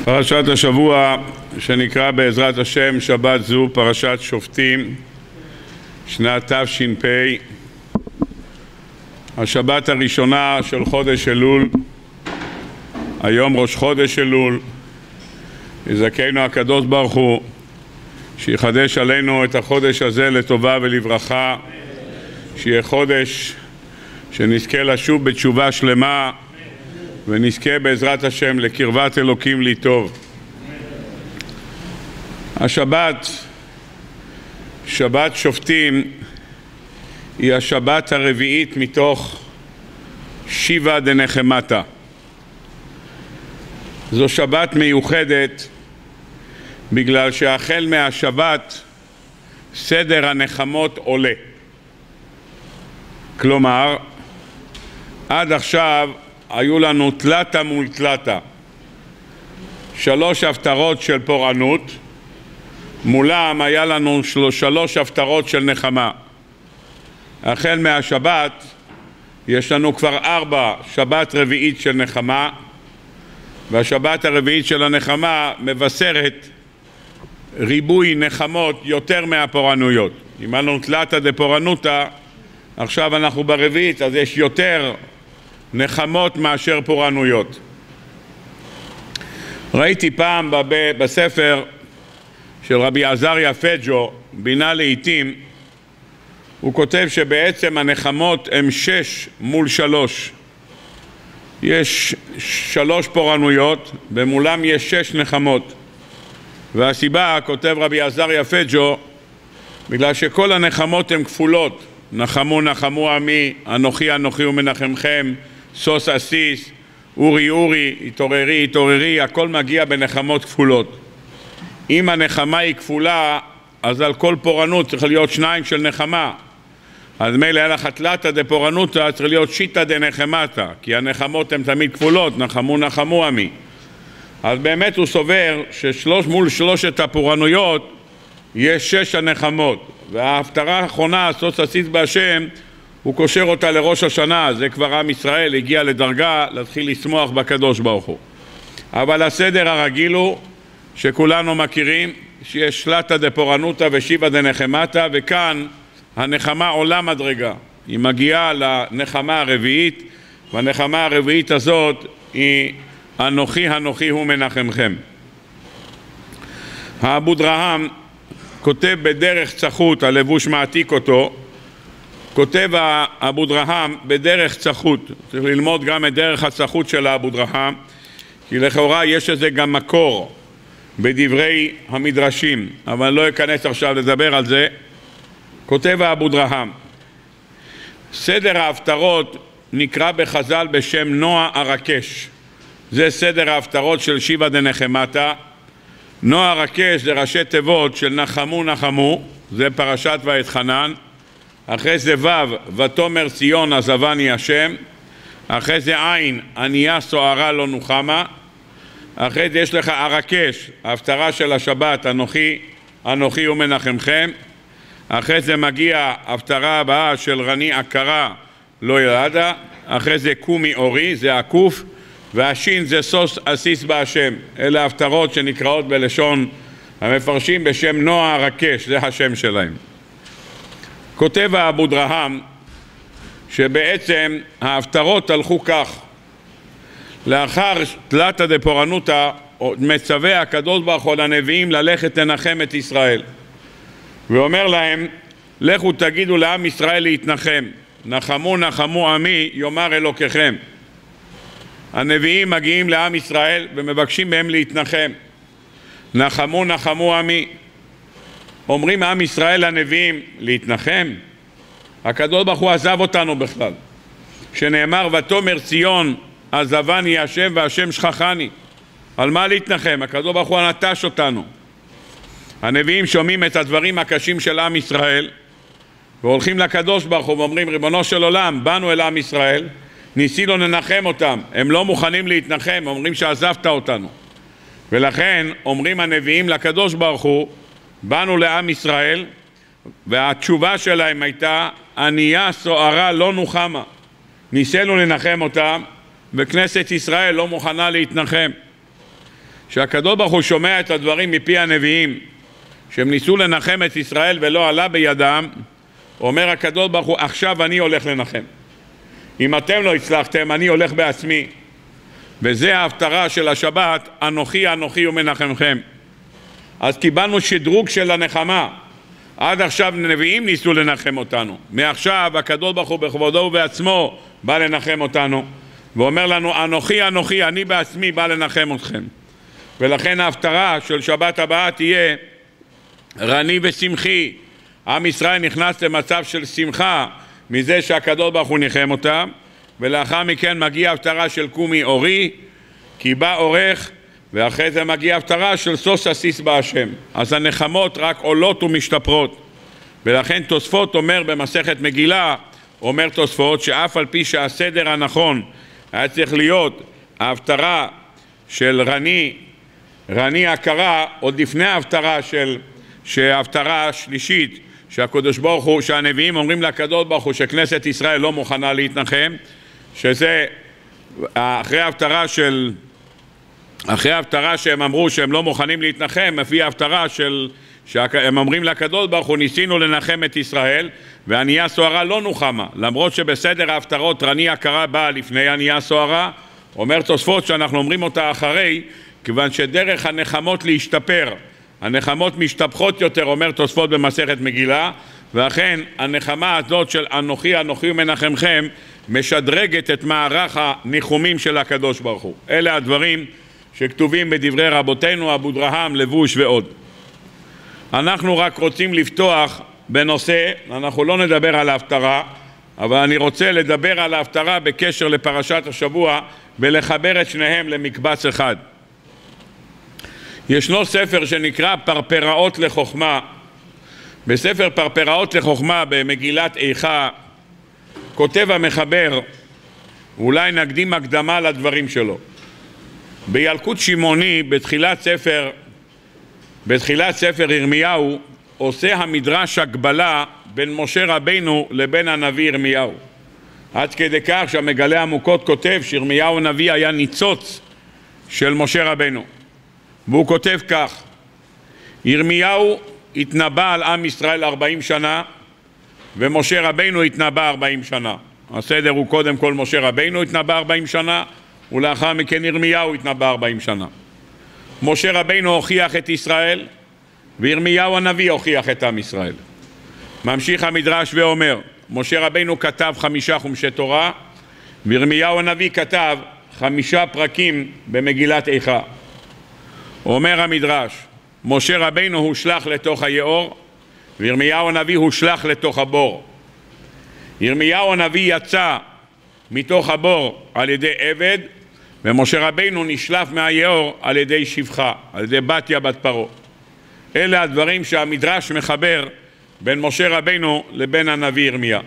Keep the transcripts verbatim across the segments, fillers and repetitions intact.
פרשת השבוע שנקרא בעזרת השם שבת זו פרשת שופטים, שנת תש"פ, השבת הראשונה של חודש אלול. היום ראש חודש אלול. יזכנו הקדוש ברוך הוא שיחדש עלינו את החודש הזה לטובה ולברכה, שיהיה חודש שנזכה לשוב בתשובה שלמה ונזכה בעזרת השם לקרבת אלוקים לי טוב. השבת, שבת שופטים, היא השבת הרביעית מתוך שיבה דנחמתה. זו שבת מיוחדת בגלל שהחל מהשבת סדר הנחמות עולה. כלומר, עד עכשיו היו לנו תלתה מול תלתה, שלוש הפטרות של פורענות, מולם היה לנו שלוש הפטרות של נחמה. החל מהשבת יש לנו כבר ארבע, שבת רביעית של נחמה, והשבת הרביעית של הנחמה מבשרת ריבוי נחמות יותר מהפורענויות. אם לנו תלתה דפורענותה, עכשיו אנחנו ברביעית, אז יש יותר נחמות מאשר פורענויות. ראיתי פעם בספר של רבי עזריה פג'ו, בינה לעיתים, הוא כותב שבעצם הנחמות הם שש מול שלוש. יש שלוש פורענויות, במולם יש שש נחמות. והסיבה, כותב רבי עזריה פג'ו, בגלל שכל הנחמות הן כפולות. נחמו נחמו עמי, אנוכי אנוכי ומנחמכם, סוס אסיס, אורי אורי, התעוררי התעוררי, הכל מגיע בנחמות כפולות. אם הנחמה היא כפולה, אז על כל פורענות צריך להיות שניים של נחמה. אז מילא היה לך תלתה דפורענותא, צריך להיות שיטה דנחמתא, כי הנחמות הן תמיד כפולות, נחמו נחמו עמי. אז באמת הוא סובר ששלוש מול שלושת הפורענויות יש שש הנחמות, וההפטרה האחרונה, סוס אסיס בהשם, הוא קושר אותה לראש השנה. זה כבר עם ישראל הגיע לדרגה להתחיל לשמוח בקדוש ברוך הוא. אבל הסדר הרגיל הוא שכולנו מכירים שיש תלתה דפורענותא ושיבה דנחמתא, וכאן הנחמה עולה מדרגה, היא מגיעה לנחמה הרביעית, והנחמה הרביעית הזאת היא אנוכי אנוכי הוא מנחמכם. האבודרהם כותב בדרך צחות, הלבוש מעתיק אותו, כותב האבודרהם בדרך צחות. צריך ללמוד גם את דרך הצחות של האבודרהם, כי לכאורה יש איזה גם מקור בדברי המדרשים, אבל לא אכנס עכשיו לדבר על זה. כותב האבודרהם, סדר ההפטרות נקרא בחז"ל בשם נועה הרקש. זה סדר ההפטרות של שיבה דנחמתא. נועה הרקש זה ראשי תיבות של נחמו נחמו, זה פרשת ואתחנן. אחרי זה ו' ותאמר ציון עזבני השם. אחרי זה עין ענייה סוערה לא נוחמה. אחרי זה יש לך הרקש, ההפטרה של השבת, אנוכי אנוכי ומנחמכם. אחרי זה מגיע ההפטרה הבאה של רני עקרה לא ילדה. אחרי זה קומי אורי, זה הקוף, והשין זה סוס אסיס בהשם. אלה ההפטרות שנקראות בלשון המפרשים בשם נועה הרקש, זה השם שלהם. כותב האבודרהם שבעצם ההפטרות הלכו כך: לאחר תלתה דפורענותא מצווה הקדוש ברוך הוא לנביאים ללכת לנחם את ישראל, ואומר להם לכו תגידו לעם ישראל להתנחם, נחמו נחמו עמי יאמר אלוקיכם. הנביאים מגיעים לעם ישראל ומבקשים מהם להתנחם, נחמו נחמו עמי. אומרים עם ישראל לנביאים להתנחם? הקדוש ברוך הוא עזב אותנו בכלל, שנאמר ותאמר ציון עזבני השם והשם שכחני. על מה להתנחם? הקדוש ברוך הוא נטש אותנו. הנביאים שומעים את הדברים הקשים של עם ישראל והולכים לקדוש ברוך הוא ואומרים ריבונו של עולם, באנו אל עם ישראל, ניסינו לנחם אותם, הם לא מוכנים להתנחם, אומרים שעזבת אותנו. ולכן אומרים הנביאים לקדוש ברוך הוא, באנו לעם ישראל, והתשובה שלהם הייתה ענייה סוערה לא נוחמה. ניסינו לנחם אותם וכנסת ישראל לא מוכנה להתנחם. שהקדוש ברוך הוא שומע את הדברים מפי הנביאים, שהם ניסו לנחם את ישראל ולא עלה בידם, אומר הקדוש ברוך הוא, עכשיו אני הולך לנחם. אם אתם לא הצלחתם, אני הולך בעצמי. וזה ההפטרה של השבת, אנוכי אנוכי ומנחמכם. אז קיבלנו שדרוג של הנחמה. עד עכשיו נביאים ניסו לנחם אותנו. מעכשיו הקדוש ברוך הוא בכבודו ובעצמו בא לנחם אותנו. ואומר לנו, אנוכי אנוכי, אני בעצמי בא לנחם אתכם. ולכן ההפטרה של שבת הבאה תהיה רני ושמחי. עם ישראל נכנס למצב של שמחה מזה שהקדוש ברוך הוא ניחם אותם, ולאחר מכן מגיע הפטרה של קומי אורי, כי בא אורך, ואחרי זה מגיע הפטרה של סוס עסיס בהשם. אז הנחמות רק עולות ומשתפרות. ולכן תוספות אומר במסכת מגילה, אומר תוספות שאף על פי שהסדר הנכון היה צריך להיות ההפטרה של רני, רני הכרה, עוד לפני ההפטרה של, שההפטרה השלישית, שהקדוש ברוך הוא, שהנביאים אומרים לקדוש ברוך הוא שכנסת ישראל לא מוכנה להתנחם, שזה אחרי ההפטרה של, אחרי ההפטרה שהם אמרו שהם לא מוכנים להתנחם, לפי ההפטרה של, שהם אומרים לקדוש ברוך הוא, ניסינו לנחם את ישראל, וענייה סוערה לא נוחמה, למרות שבסדר ההפטרות רני הכרה באה לפני ענייה סוערה, אומר תוספות שאנחנו אומרים אותה אחרי, כיוון שדרך הנחמות להשתפר, הנחמות משתפחות יותר, אומר תוספות במסכת מגילה, ואכן הנחמה הזאת של אנוכי אנוכי ומנחמכם משדרגת את מערך הניחומים של הקדוש ברוך הוא. אלה הדברים שכתובים בדברי רבותינו, אבודרהם, לבוש ועוד. אנחנו רק רוצים לפתוח בנושא, אנחנו לא נדבר על ההפטרה, אבל אני רוצה לדבר על ההפטרה בקשר לפרשת השבוע ולחבר את שניהם למקבץ אחד. ישנו ספר שנקרא פרפראות לחוכמה. בספר פרפראות לחוכמה במגילת איכה כותב המחבר, אולי נקדים הקדמה לדברים שלו. בילקוט שמעוני בתחילת ספר, בתחילת ספר ירמיהו עושה המדרש הקבלה בין משה רבינו לבין הנביא ירמיהו. עד כדי כך שהמגלה עמוקות כותב שירמיהו הנביא היה ניצוץ של משה רבינו. והוא כותב כך, ירמיהו התנבא על עם ישראל ארבעים שנה, ומשה רבינו התנבא ארבעים שנה. הסדר הוא קודם כל משה רבינו התנבא ארבעים שנה, ולאחר מכן ירמיהו התנבא ארבעים שנה. משה רבינו הוכיח את ישראל, וירמיהו הנביא הוכיח את עם ישראל. ממשיך המדרש ואומר, משה רבינו כתב חמישה חומשי תורה, וירמיהו הנביא כתב חמישה פרקים במגילת איכה. אומר המדרש, משה רבינו הושלח לתוך היאור, וירמיהו הנביא הושלח לתוך הבור. ירמיהו הנביא יצא מתוך הבור על ידי עבד, ומשה רבינו נשלף מהיאור על ידי שפחה, על ידי בתיה בת פרעה. אלה הדברים שהמדרש מחבר בין משה רבינו לבין הנביא ירמיה.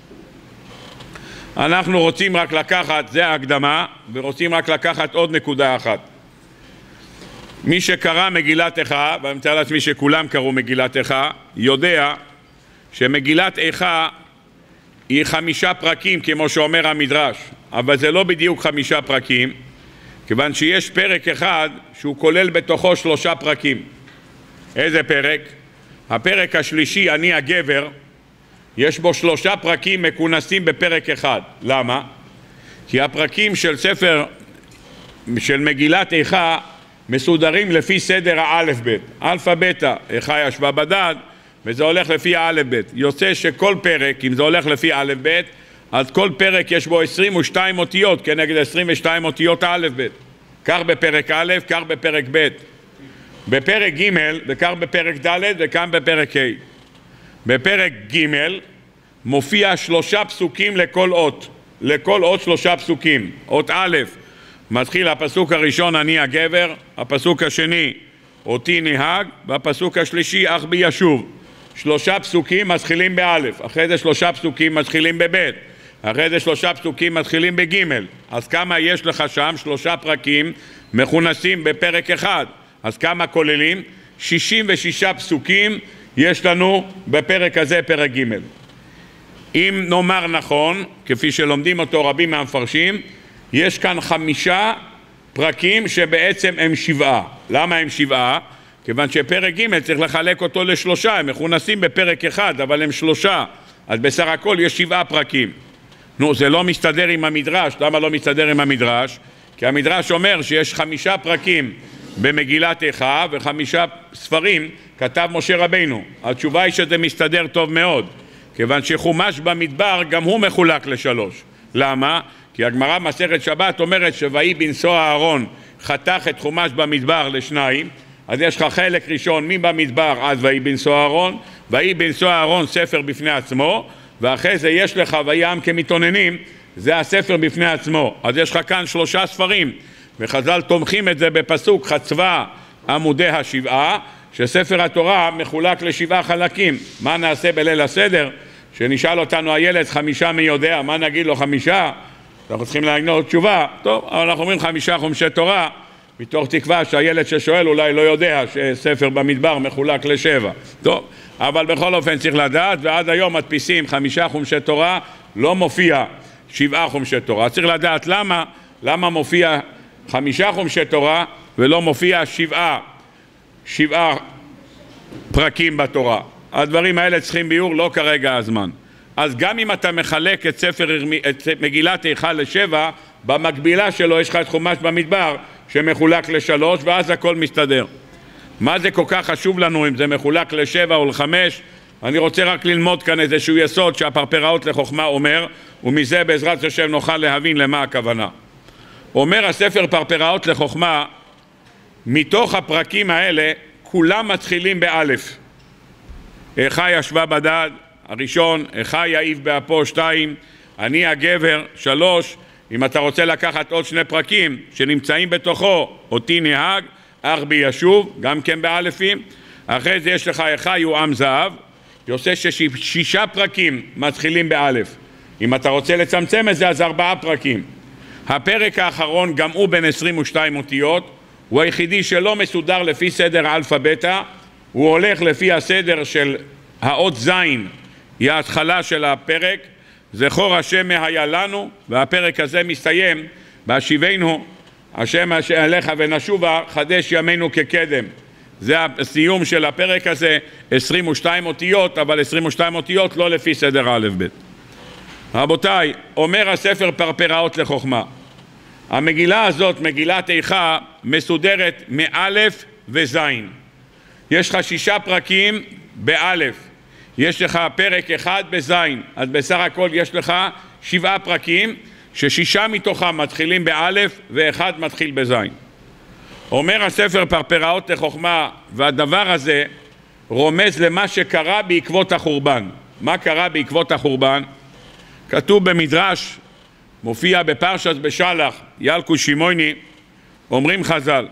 אנחנו רוצים רק לקחת, זה ההקדמה, ורוצים רק לקחת עוד נקודה אחת. מי שקרא מגילת איכה, ואני מתאר לעצמי שכולם קראו מגילת איכה, יודע שמגילת איכה היא חמישה פרקים כמו שאומר המדרש, אבל זה לא בדיוק חמישה פרקים, כיוון שיש פרק אחד שהוא כולל בתוכו שלושה פרקים. איזה פרק? הפרק השלישי, אני הגבר, יש בו שלושה פרקים מכונסים בפרק אחד. למה? כי הפרקים של ספר, של מגילת איכה, מסודרים לפי סדר האלף בית. אלפא בטא, איכה ישבה בדד, וזה הולך לפי האלף בית. יוצא שכל פרק, אם זה הולך לפי אלף בית, אז כל פרק יש בו עשרים ושתיים אותיות, כנגד עשרים ושתיים אותיות האלף בית. כך בפרק א', כך בפרק ב'. בפרק ג' וכך בפרק ד' וכאן בפרק ה'. בפרק ג' מופיע שלושה פסוקים לכל אות. לכל אות שלושה פסוקים. אות א', מתחיל הפסוק הראשון אני הגבר, הפסוק השני אותי נהג, והפסוק השלישי אך בי ישוב. שלושה פסוקים מתחילים באלף, אחרי זה שלושה פסוקים מתחילים בבית, אחרי זה שלושה פסוקים מתחילים בגימל. אז כמה יש לך שם? שלושה פרקים מכונסים בפרק אחד. אז כמה כוללים? שישים ושישה פסוקים יש לנו בפרק הזה, פרק גימל. אם נאמר נכון, כפי שלומדים אותו רבים מהמפרשים, יש כאן חמישה פרקים שבעצם הם שבעה. למה הם שבעה? כיוון שפרק ג' צריך לחלק אותו לשלושה, הם מכונסים בפרק אחד, אבל הם שלושה, אז בסך הכל יש שבעה פרקים. נו, זה לא מסתדר עם המדרש. למה לא מסתדר עם המדרש? כי המדרש אומר שיש חמישה פרקים במגילת איכה וחמישה ספרים כתב משה רבינו. התשובה היא שזה מסתדר טוב מאוד, כיוון שחומש במדבר גם הוא מחולק לשלוש. למה? כי הגמרא מסכת שבת אומרת שויהי בנשוא אהרון חתך את חומש במדבר לשניים, אז יש לך חלק ראשון מי במדבר אז ויהי בנשוא אהרון, ויהי בנשוא אהרון ספר בפני עצמו, ואחרי זה יש לך ויהי עם כמתאוננים, זה הספר בפני עצמו. אז יש לך כאן שלושה ספרים, וחז"ל תומכים את זה בפסוק חצבה עמודי השבעה, שספר התורה מחולק לשבעה חלקים. מה נעשה בליל הסדר? שנשאל אותנו הילד חמישה מי יודע, מה נגיד לו חמישה? אנחנו צריכים לענות תשובה. טוב, אבל אנחנו אומרים חמישה חומשי תורה, מתוך תקווה שהילד ששואל אולי לא יודע שספר במדבר מחולק לשבע. טוב, אבל בכל אופן צריך לדעת, ועד היום מדפיסים חמישה חומשי תורה, לא מופיע שבעה חומשי תורה. צריך לדעת למה, למה מופיע חמישה חומשי תורה ולא מופיע שבעה, שבעה פרקים בתורה. הדברים האלה צריכים ביור, לא כרגע הזמן. אז גם אם אתה מחלק את ספר, את מגילת איכה לשבע, במקבילה שלו יש לך את חומש במדבר שמחולק לשלוש, ואז הכל מסתדר. מה זה כל כך חשוב לנו אם זה מחולק לשבע או לחמש? אני רוצה רק ללמוד כאן איזשהו יסוד שהפרפראות לחוכמה אומר, ומזה בעזרת השם נוכל להבין למה הכוונה. אומר הספר פרפראות לחוכמה, מתוך הפרקים האלה כולם מתחילים באלף. איכה ישבה בדד, הראשון, איכה יעיב באפו, שתיים, אני הגבר, שלוש, אם אתה רוצה לקחת עוד שני פרקים שנמצאים בתוכו, אותי נהג, אך בי ישוב, גם כן באלפים, אחרי זה יש לך איכה יועם זהב, יוצא ששישה פרקים מתחילים באלף. אם אתה רוצה לצמצם את זה, אז ארבעה פרקים. הפרק האחרון גם הוא בין עשרים ושתיים אותיות, הוא היחידי שלא מסודר לפי סדר אלפא בטא, הוא הולך לפי הסדר של האות זין, היא ההתחלה של הפרק, זכור השם היה לנו, והפרק הזה מסתיים בהשיבנו, השם אליך ונשובה, חדש ימינו כקדם. זה הסיום של הפרק הזה, עשרים ושתיים אותיות, אבל עשרים ושתיים אותיות לא לפי סדר א' ב'. רבותיי, אומר הספר פרפראות לחוכמה, המגילה הזאת, מגילת איכה, מסודרת מאלף וזין. יש לך שישה פרקים באלף, יש לך פרק אחד בזין, אז בסך הכל יש לך שבעה פרקים, ששישה מתוכם מתחילים באלף ואחד מתחיל בזין. אומר הספר פרפראות לחוכמה, והדבר הזה רומז למה שקרה בעקבות החורבן. מה קרה בעקבות החורבן? כתוב במדרש, מופיע בפרשת בשלח, ילקוט שמעוני, אומרים חז"ל,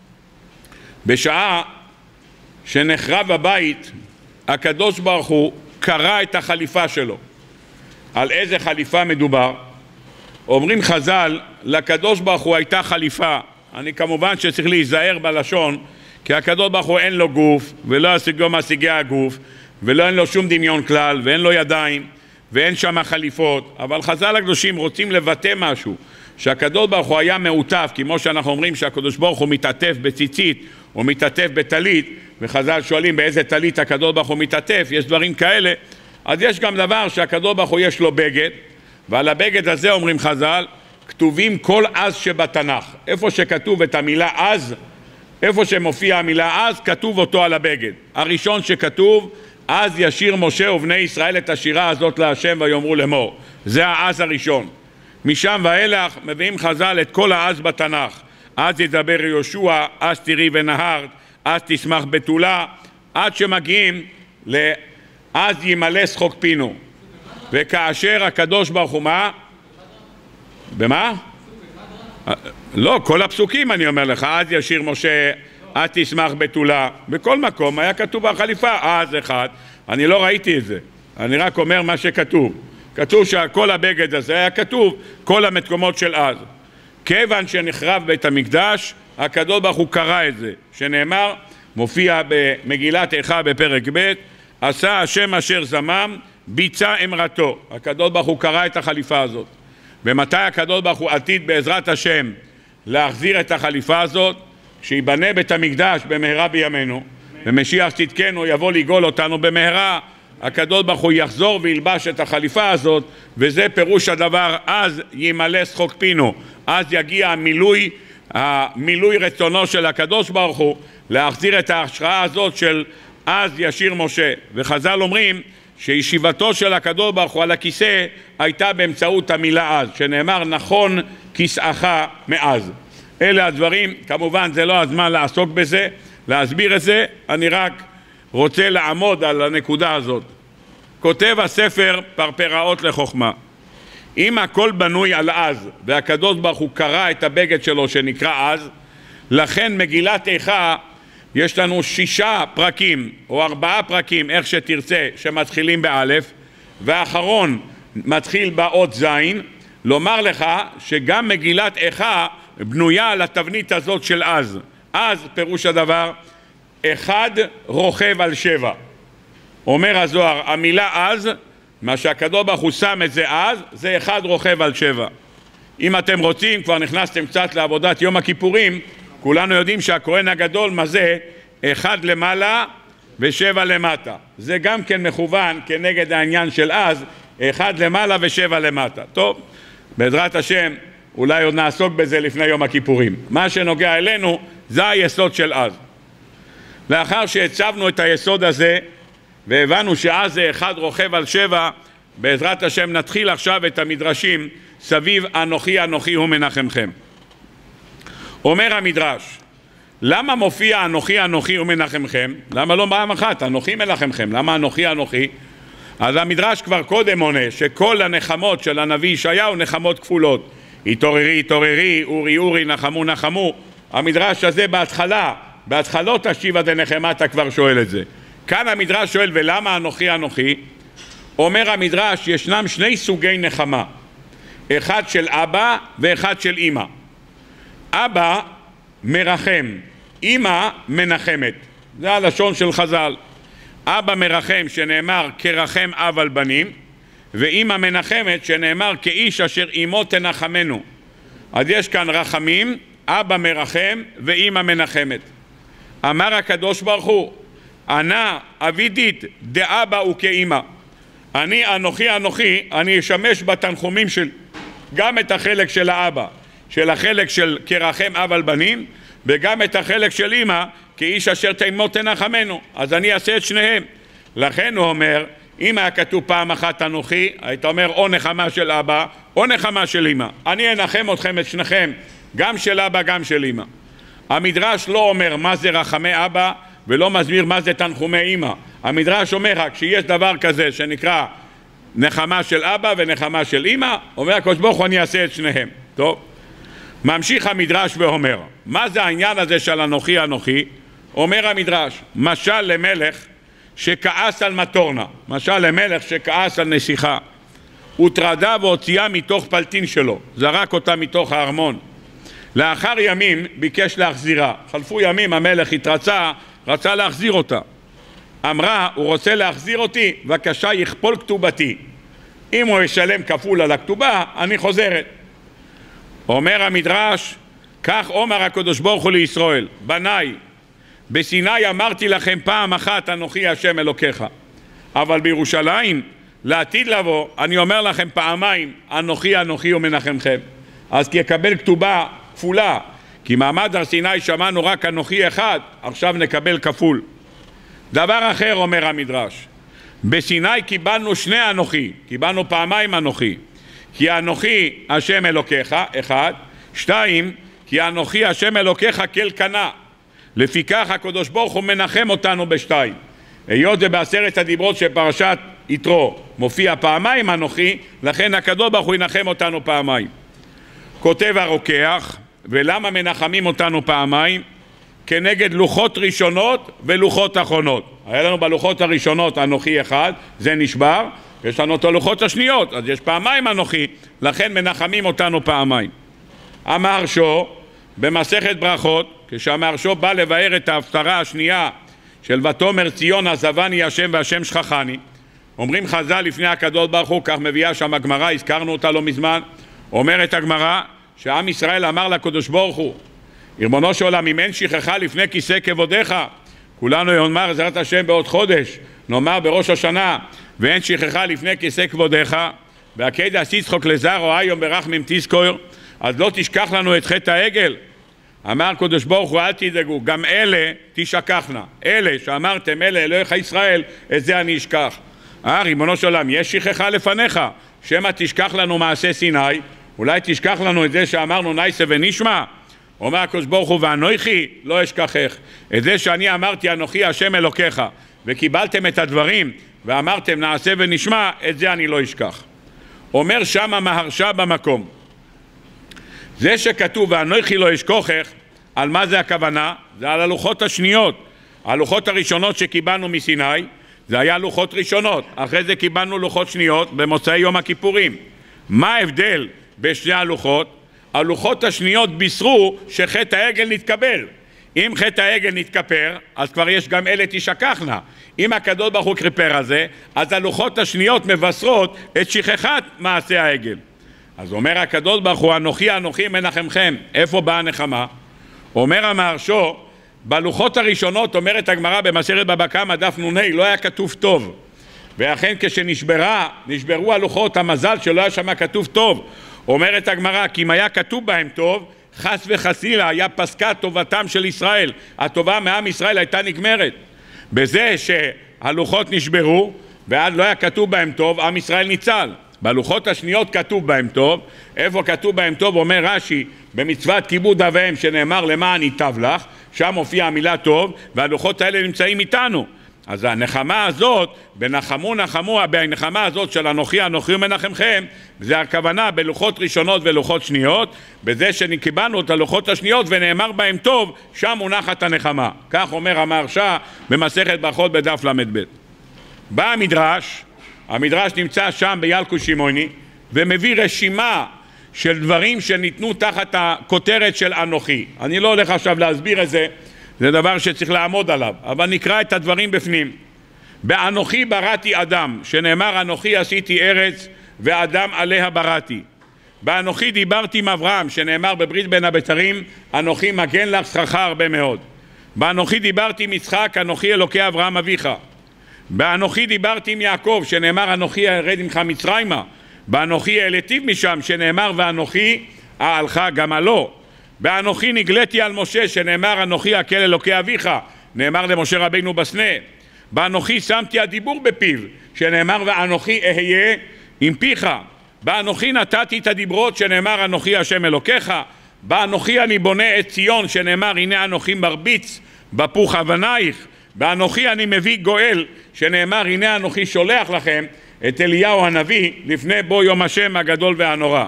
בשעה שנחרב הבית, הקדוש ברוך הוא קרע את החליפה שלו. על איזה חליפה מדובר? אומרים חז"ל, לקדוש ברוך הוא הייתה חליפה. אני כמובן שצריך להיזהר בלשון, כי הקדוש ברוך הוא אין לו גוף, ולא ישיגו מהשיגי הגוף, ולא אין לו שום דמיון כלל, ואין לו ידיים, ואין שם חליפות. אבל חז"ל הקדושים רוצים לבטא משהו, שהקדוש ברוך הוא היה מעוטף, כמו שאנחנו אומרים שהקדוש ברוך הוא מתעטף בציצית, או מתעטף בטלית, וחז"ל שואלים באיזה טלית הקדוש ברוך הוא מתעטף, יש דברים כאלה. אז יש גם דבר שהקדוש ברוך הוא יש לו בגד, ועל הבגד הזה אומרים חז"ל, כתובים כל אז שבתנ"ך. איפה שכתוב את המילה אז, איפה שמופיע המילה אז, כתוב אותו על הבגד. הראשון שכתוב, אז ישיר משה ובני ישראל את השירה הזאת להשם ויאמרו לאמור. זה האז הראשון. משם ואילך מביאים חז"ל את כל האז בתנ"ך. אז ידבר יהושע, אז תראי ונהרת, אז תשמח בתולה, עד שמגיעים לאז ימלא שחוק פינו. וכאשר הקדוש ברוך הוא מה? במה? לא, כל הפסוקים אני אומר לך, אז ישיר משה, אז תשמח בתולה, בכל מקום היה כתוב בחליפה, אז אחד, אני לא ראיתי את זה, אני רק אומר מה שכתוב, כתוב שכל הבגד הזה היה כתוב, כל המקומות של אז. כיוון שנחרב בית המקדש, הקדוש ברוך הוא קרא את זה, שנאמר, מופיע במגילת איכה בפרק ב', עשה השם אשר זמם, ביצע אמרתו. הקדוש ברוך הוא קרא את החליפה הזאת. ומתי הקדוש ברוך הוא עתיד בעזרת השם להחזיר את החליפה הזאת, שיבנה בית המקדש במהרה בימינו, ומשיח צדקנו יבוא לגאול אותנו במהרה, הקדוש ברוך הוא יחזור וילבש את החליפה הזאת, וזה פירוש הדבר, אז ימלא שחוק פינו, אז יגיע המילוי, המילוי רצונו של הקדוש ברוך הוא, להחזיר את ההשראה הזאת של אז ישיר משה. וחז"ל אומרים שישיבתו של הקדוש ברוך הוא על הכיסא הייתה באמצעות המילה אז, שנאמר נכון כיסאך מאז. אלה הדברים, כמובן זה לא הזמן לעסוק בזה, להסביר את זה, אני רק רוצה לעמוד על הנקודה הזאת. כותב הספר פרפראות לחוכמה, אם הכל בנוי על אז, והקדוש ברוך הוא קרא את הבגד שלו שנקרא אז, לכן מגילת איכה יש לנו שישה פרקים או ארבעה פרקים, איך שתרצה, שמתחילים באלף, והאחרון מתחיל באות זין. לומר לך שגם מגילת איכה בנויה על התבנית הזאת של אז. אז פירוש הדבר, אחד רוכב על שבע. אומר הזוהר, המילה אז, מה שהקדוש ברוך הוא שם את זה אז, זה אחד רוכב על שבע. אם אתם רוצים, כבר נכנסתם קצת לעבודת יום הכיפורים, כולנו יודעים שהכהן הגדול מה זה אחד למעלה ושבע למטה. זה גם כן מכוון כנגד העניין של אז, אחד למעלה ושבע למטה. טוב, בעזרת השם אולי עוד נעסוק בזה לפני יום הכיפורים. מה שנוגע אלינו זה היסוד של אז. לאחר שהצבנו את היסוד הזה והבנו שאז זה אחד רוכב על שבע, בעזרת השם נתחיל עכשיו את המדרשים סביב אנוכי אנוכי הוא מנחמכם. אומר המדרש, למה מופיע אנוכי אנוכי הוא מנחמכם? למה לא פעם אחת אנוכי מנחמכם? למה אנוכי אנוכי? אז המדרש כבר קודם עונה שכל הנחמות של הנביא ישעיהו נחמות כפולות. התעוררי התעוררי, אורי אורי, נחמו נחמו. המדרש הזה בהתחלה, בהתחלות השיבה דנחמתה כבר שואל את זה. כאן המדרש שואל ולמה אנוכי אנוכי? אומר המדרש ישנם שני סוגי נחמה, אחד של אבא ואחד של אמא. אבא מרחם, אמא מנחמת, זה הלשון של חז"ל. אבא מרחם שנאמר כרחם אב על בנים, ואמא מנחמת שנאמר כאיש אשר אמו תנחמנו. אז יש כאן רחמים, אבא מרחם ואמא מנחמת. אמר הקדוש ברוך הוא, אנא אבידית דאבא וכאמא. אני אנוכי אנוכי, אני אשמש בתנחומים של גם את החלק של האבא, של החלק של כרחם אב על בנים, וגם את החלק של אמא כאיש אשר תמו תנחמנו. אז אני אעשה את שניהם. לכן הוא אומר, אם היה כתוב פעם אחת אנוכי, היית אומר או נחמה של אבא או נחמה של אמא. אני אנחם אתכם את שניכם, גם של אבא גם של אמא. המדרש לא אומר מה זה רחמי אבא ולא מסביר מה זה תנחומי אמא. המדרש אומר רק שיש דבר כזה שנקרא נחמה של אבא ונחמה של אמא, אומר הקדוש ברוך הוא אני אעשה את שניהם. טוב, ממשיך המדרש ואומר, מה זה העניין הזה של אנוכי אנוכי? אומר המדרש, משל למלך שכעס על מטורנה, משל למלך שכעס על נסיכה, הוטרדה והוציאה מתוך פלטין שלו, זרק אותה מתוך הארמון. לאחר ימים ביקש להחזירה, חלפו ימים, המלך התרצה, רצה להחזיר אותה. אמרה, הוא רוצה להחזיר אותי, בבקשה יכפול כתובתי. אם הוא ישלם כפול על הכתובה, אני חוזרת. אומר המדרש, כך אומר הקדוש ברוך הוא לישראל, בניי, בסיני אמרתי לכם פעם אחת אנוכי השם אלוקיך, אבל בירושלים לעתיד לבוא אני אומר לכם פעמיים אנוכי אנוכי ומנחמכם. אז יקבל כתובה כפולה, כי מעמד הר סיני שמענו רק אנוכי אחד, עכשיו נקבל כפול. דבר אחר אומר המדרש, בסיני קיבלנו שני אנוכי, קיבלנו פעמיים אנוכי, כי אנוכי השם אלוקיך, אחד, שתיים, כי אנוכי השם אלוקיך כל קנה. לפיכך הקדוש ברוך הוא מנחם אותנו בשתיים. היות ובעשרת הדיברות של פרשת יתרו מופיע פעמיים אנוכי, לכן הקדוש ברוך הוא ינחם אותנו פעמיים. כותב הרוקח, ולמה מנחמים אותנו פעמיים? כנגד לוחות ראשונות ולוחות אחרונות. היה לנו בלוחות הראשונות אנוכי אחד, זה נשבר, יש לנו את הלוחות השניות, אז יש פעמיים אנוכי, לכן מנחמים אותנו פעמיים. המהרש"א במסכת ברכות, כשהמהרש"א בא לבאר את ההפטרה השנייה של ותאמר ציון עזבני השם והשם שכחני, אומרים חז"ל לפני הקדוש ברוך הוא, כך מביאה שם הגמרא, הזכרנו אותה לא מזמן, אומרת הגמרא שעם ישראל אמר לקדוש ברוך הוא, ריבונו של עולם, אם אין שכחה לפני כיסא כבודיך, כולנו נאמר בעזרת השם בעוד חודש, נאמר בראש השנה, ואין שכחה לפני כיסא כבודיך, והקדע עשית צחוק לזר או היום ברחמים תזכור, אז לא תשכח לנו את חטא העגל. אמר קדוש ברוך הוא, אל תדאגו, גם אלה תשכחנה, אלה שאמרתם, אלה אלוהיך ישראל, את זה אני אשכח. אה, ריבונו של עולם, יש שכחה לפניך, שמא תשכח לנו מעשה סיני, אולי תשכח לנו את זה שאמרנו נייסה ונשמע. אומר הקדוש ברוך הוא, ואנוכי לא אשכחך, את זה שאני אמרתי אנוכי השם אלוקיך, וקיבלתם את הדברים ואמרתם נעשה ונשמע, את זה אני לא אשכח. אומר שם המהרש"א במקום, זה שכתוב ואנוכי לא אשכחך, על מה זה הכוונה? זה על הלוחות השניות, הלוחות הראשונות שקיבלנו מסיני, זה היה לוחות ראשונות, אחרי זה קיבלנו לוחות שניות במוצאי יום הכיפורים. מה ההבדל בשני הלוחות? הלוחות השניות בישרו שחטא העגל נתקבל. אם חטא העגל נתכפר, אז כבר יש גם אלה תשכחנה. אם הקדוש ברוך הוא כיפר על זה, אז הלוחות השניות מבשרות את שכחת מעשה העגל. אז אומר הקדוש ברוך הוא, אנוכי אנוכי מנחמכם. איפה באה הנחמה? אומר המהרש"א, בלוחות הראשונות, אומרת הגמרא במסכת בבא קמא דף נ"ה, לא היה כתוב טוב. ואכן כשנשברה, נשברו הלוחות, המזל שלא היה שם כתוב טוב. אומרת הגמרא, כי אם היה כתוב בהם טוב, חס וחלילה היה פסקה טובתם של ישראל. הטובה מעם ישראל הייתה נגמרת. בזה שהלוחות נשברו, ועד לא היה כתוב בהם טוב, עם ישראל ניצל. בלוחות השניות כתוב בהם טוב. איפה כתוב בהם טוב? אומר רש"י, במצוות כיבוד אביהם שנאמר למען ייטב לך, שם הופיעה המילה טוב, והלוחות האלה נמצאים איתנו. אז הנחמה הזאת, בנחמו נחמו, בנחמה הזאת של אנוכי אנוכי ומנחמכם, זה הכוונה בלוחות ראשונות ולוחות שניות, בזה שקיבלנו את הלוחות השניות ונאמר בהם טוב, שם מונחת הנחמה. כך אומר המהרש"א במסכת ברכות בדף למד ב'. בא המדרש, המדרש נמצא שם בילקוט שמעוני, ומביא רשימה של דברים שניתנו תחת הכותרת של אנוכי. אני לא הולך עכשיו להסביר את זה, זה דבר שצריך לעמוד עליו, אבל נקרא את הדברים בפנים. באנוכי בראתי אדם, שנאמר אנוכי עשיתי ארץ ואדם עליה בראתי. באנוכי דיברתי עם אברהם, שנאמר בברית בין הבתרים, אנוכי מגן לך שכרך הרבה מאוד. באנוכי דיברתי עם יצחק, אנוכי אלוקי אברהם אביך. באנוכי דיברתי עם יעקב, שנאמר אנוכי ארד עמך מצרימה. באנוכי העליתיו משם, שנאמר ואנוכי אהלך גמלו. באנוכי נגליתי על משה, שנאמר אנוכי הקל אלוקי אביך, נאמר למשה רבינו בסנה. באנוכי שמתי הדיבור בפיו, שנאמר ואנוכי אהיה עם פיך. באנוכי נתתי את הדיברות, שנאמר אנוכי השם אלוקיך. באנוכי אני בונה את ציון, שנאמר הנה אנוכי מרביץ בפוך אבנייך. באנוכי אני מביא גואל, שנאמר הנה אנוכי שולח לכם את אליהו הנביא לפני בוא יום השם הגדול והנורא.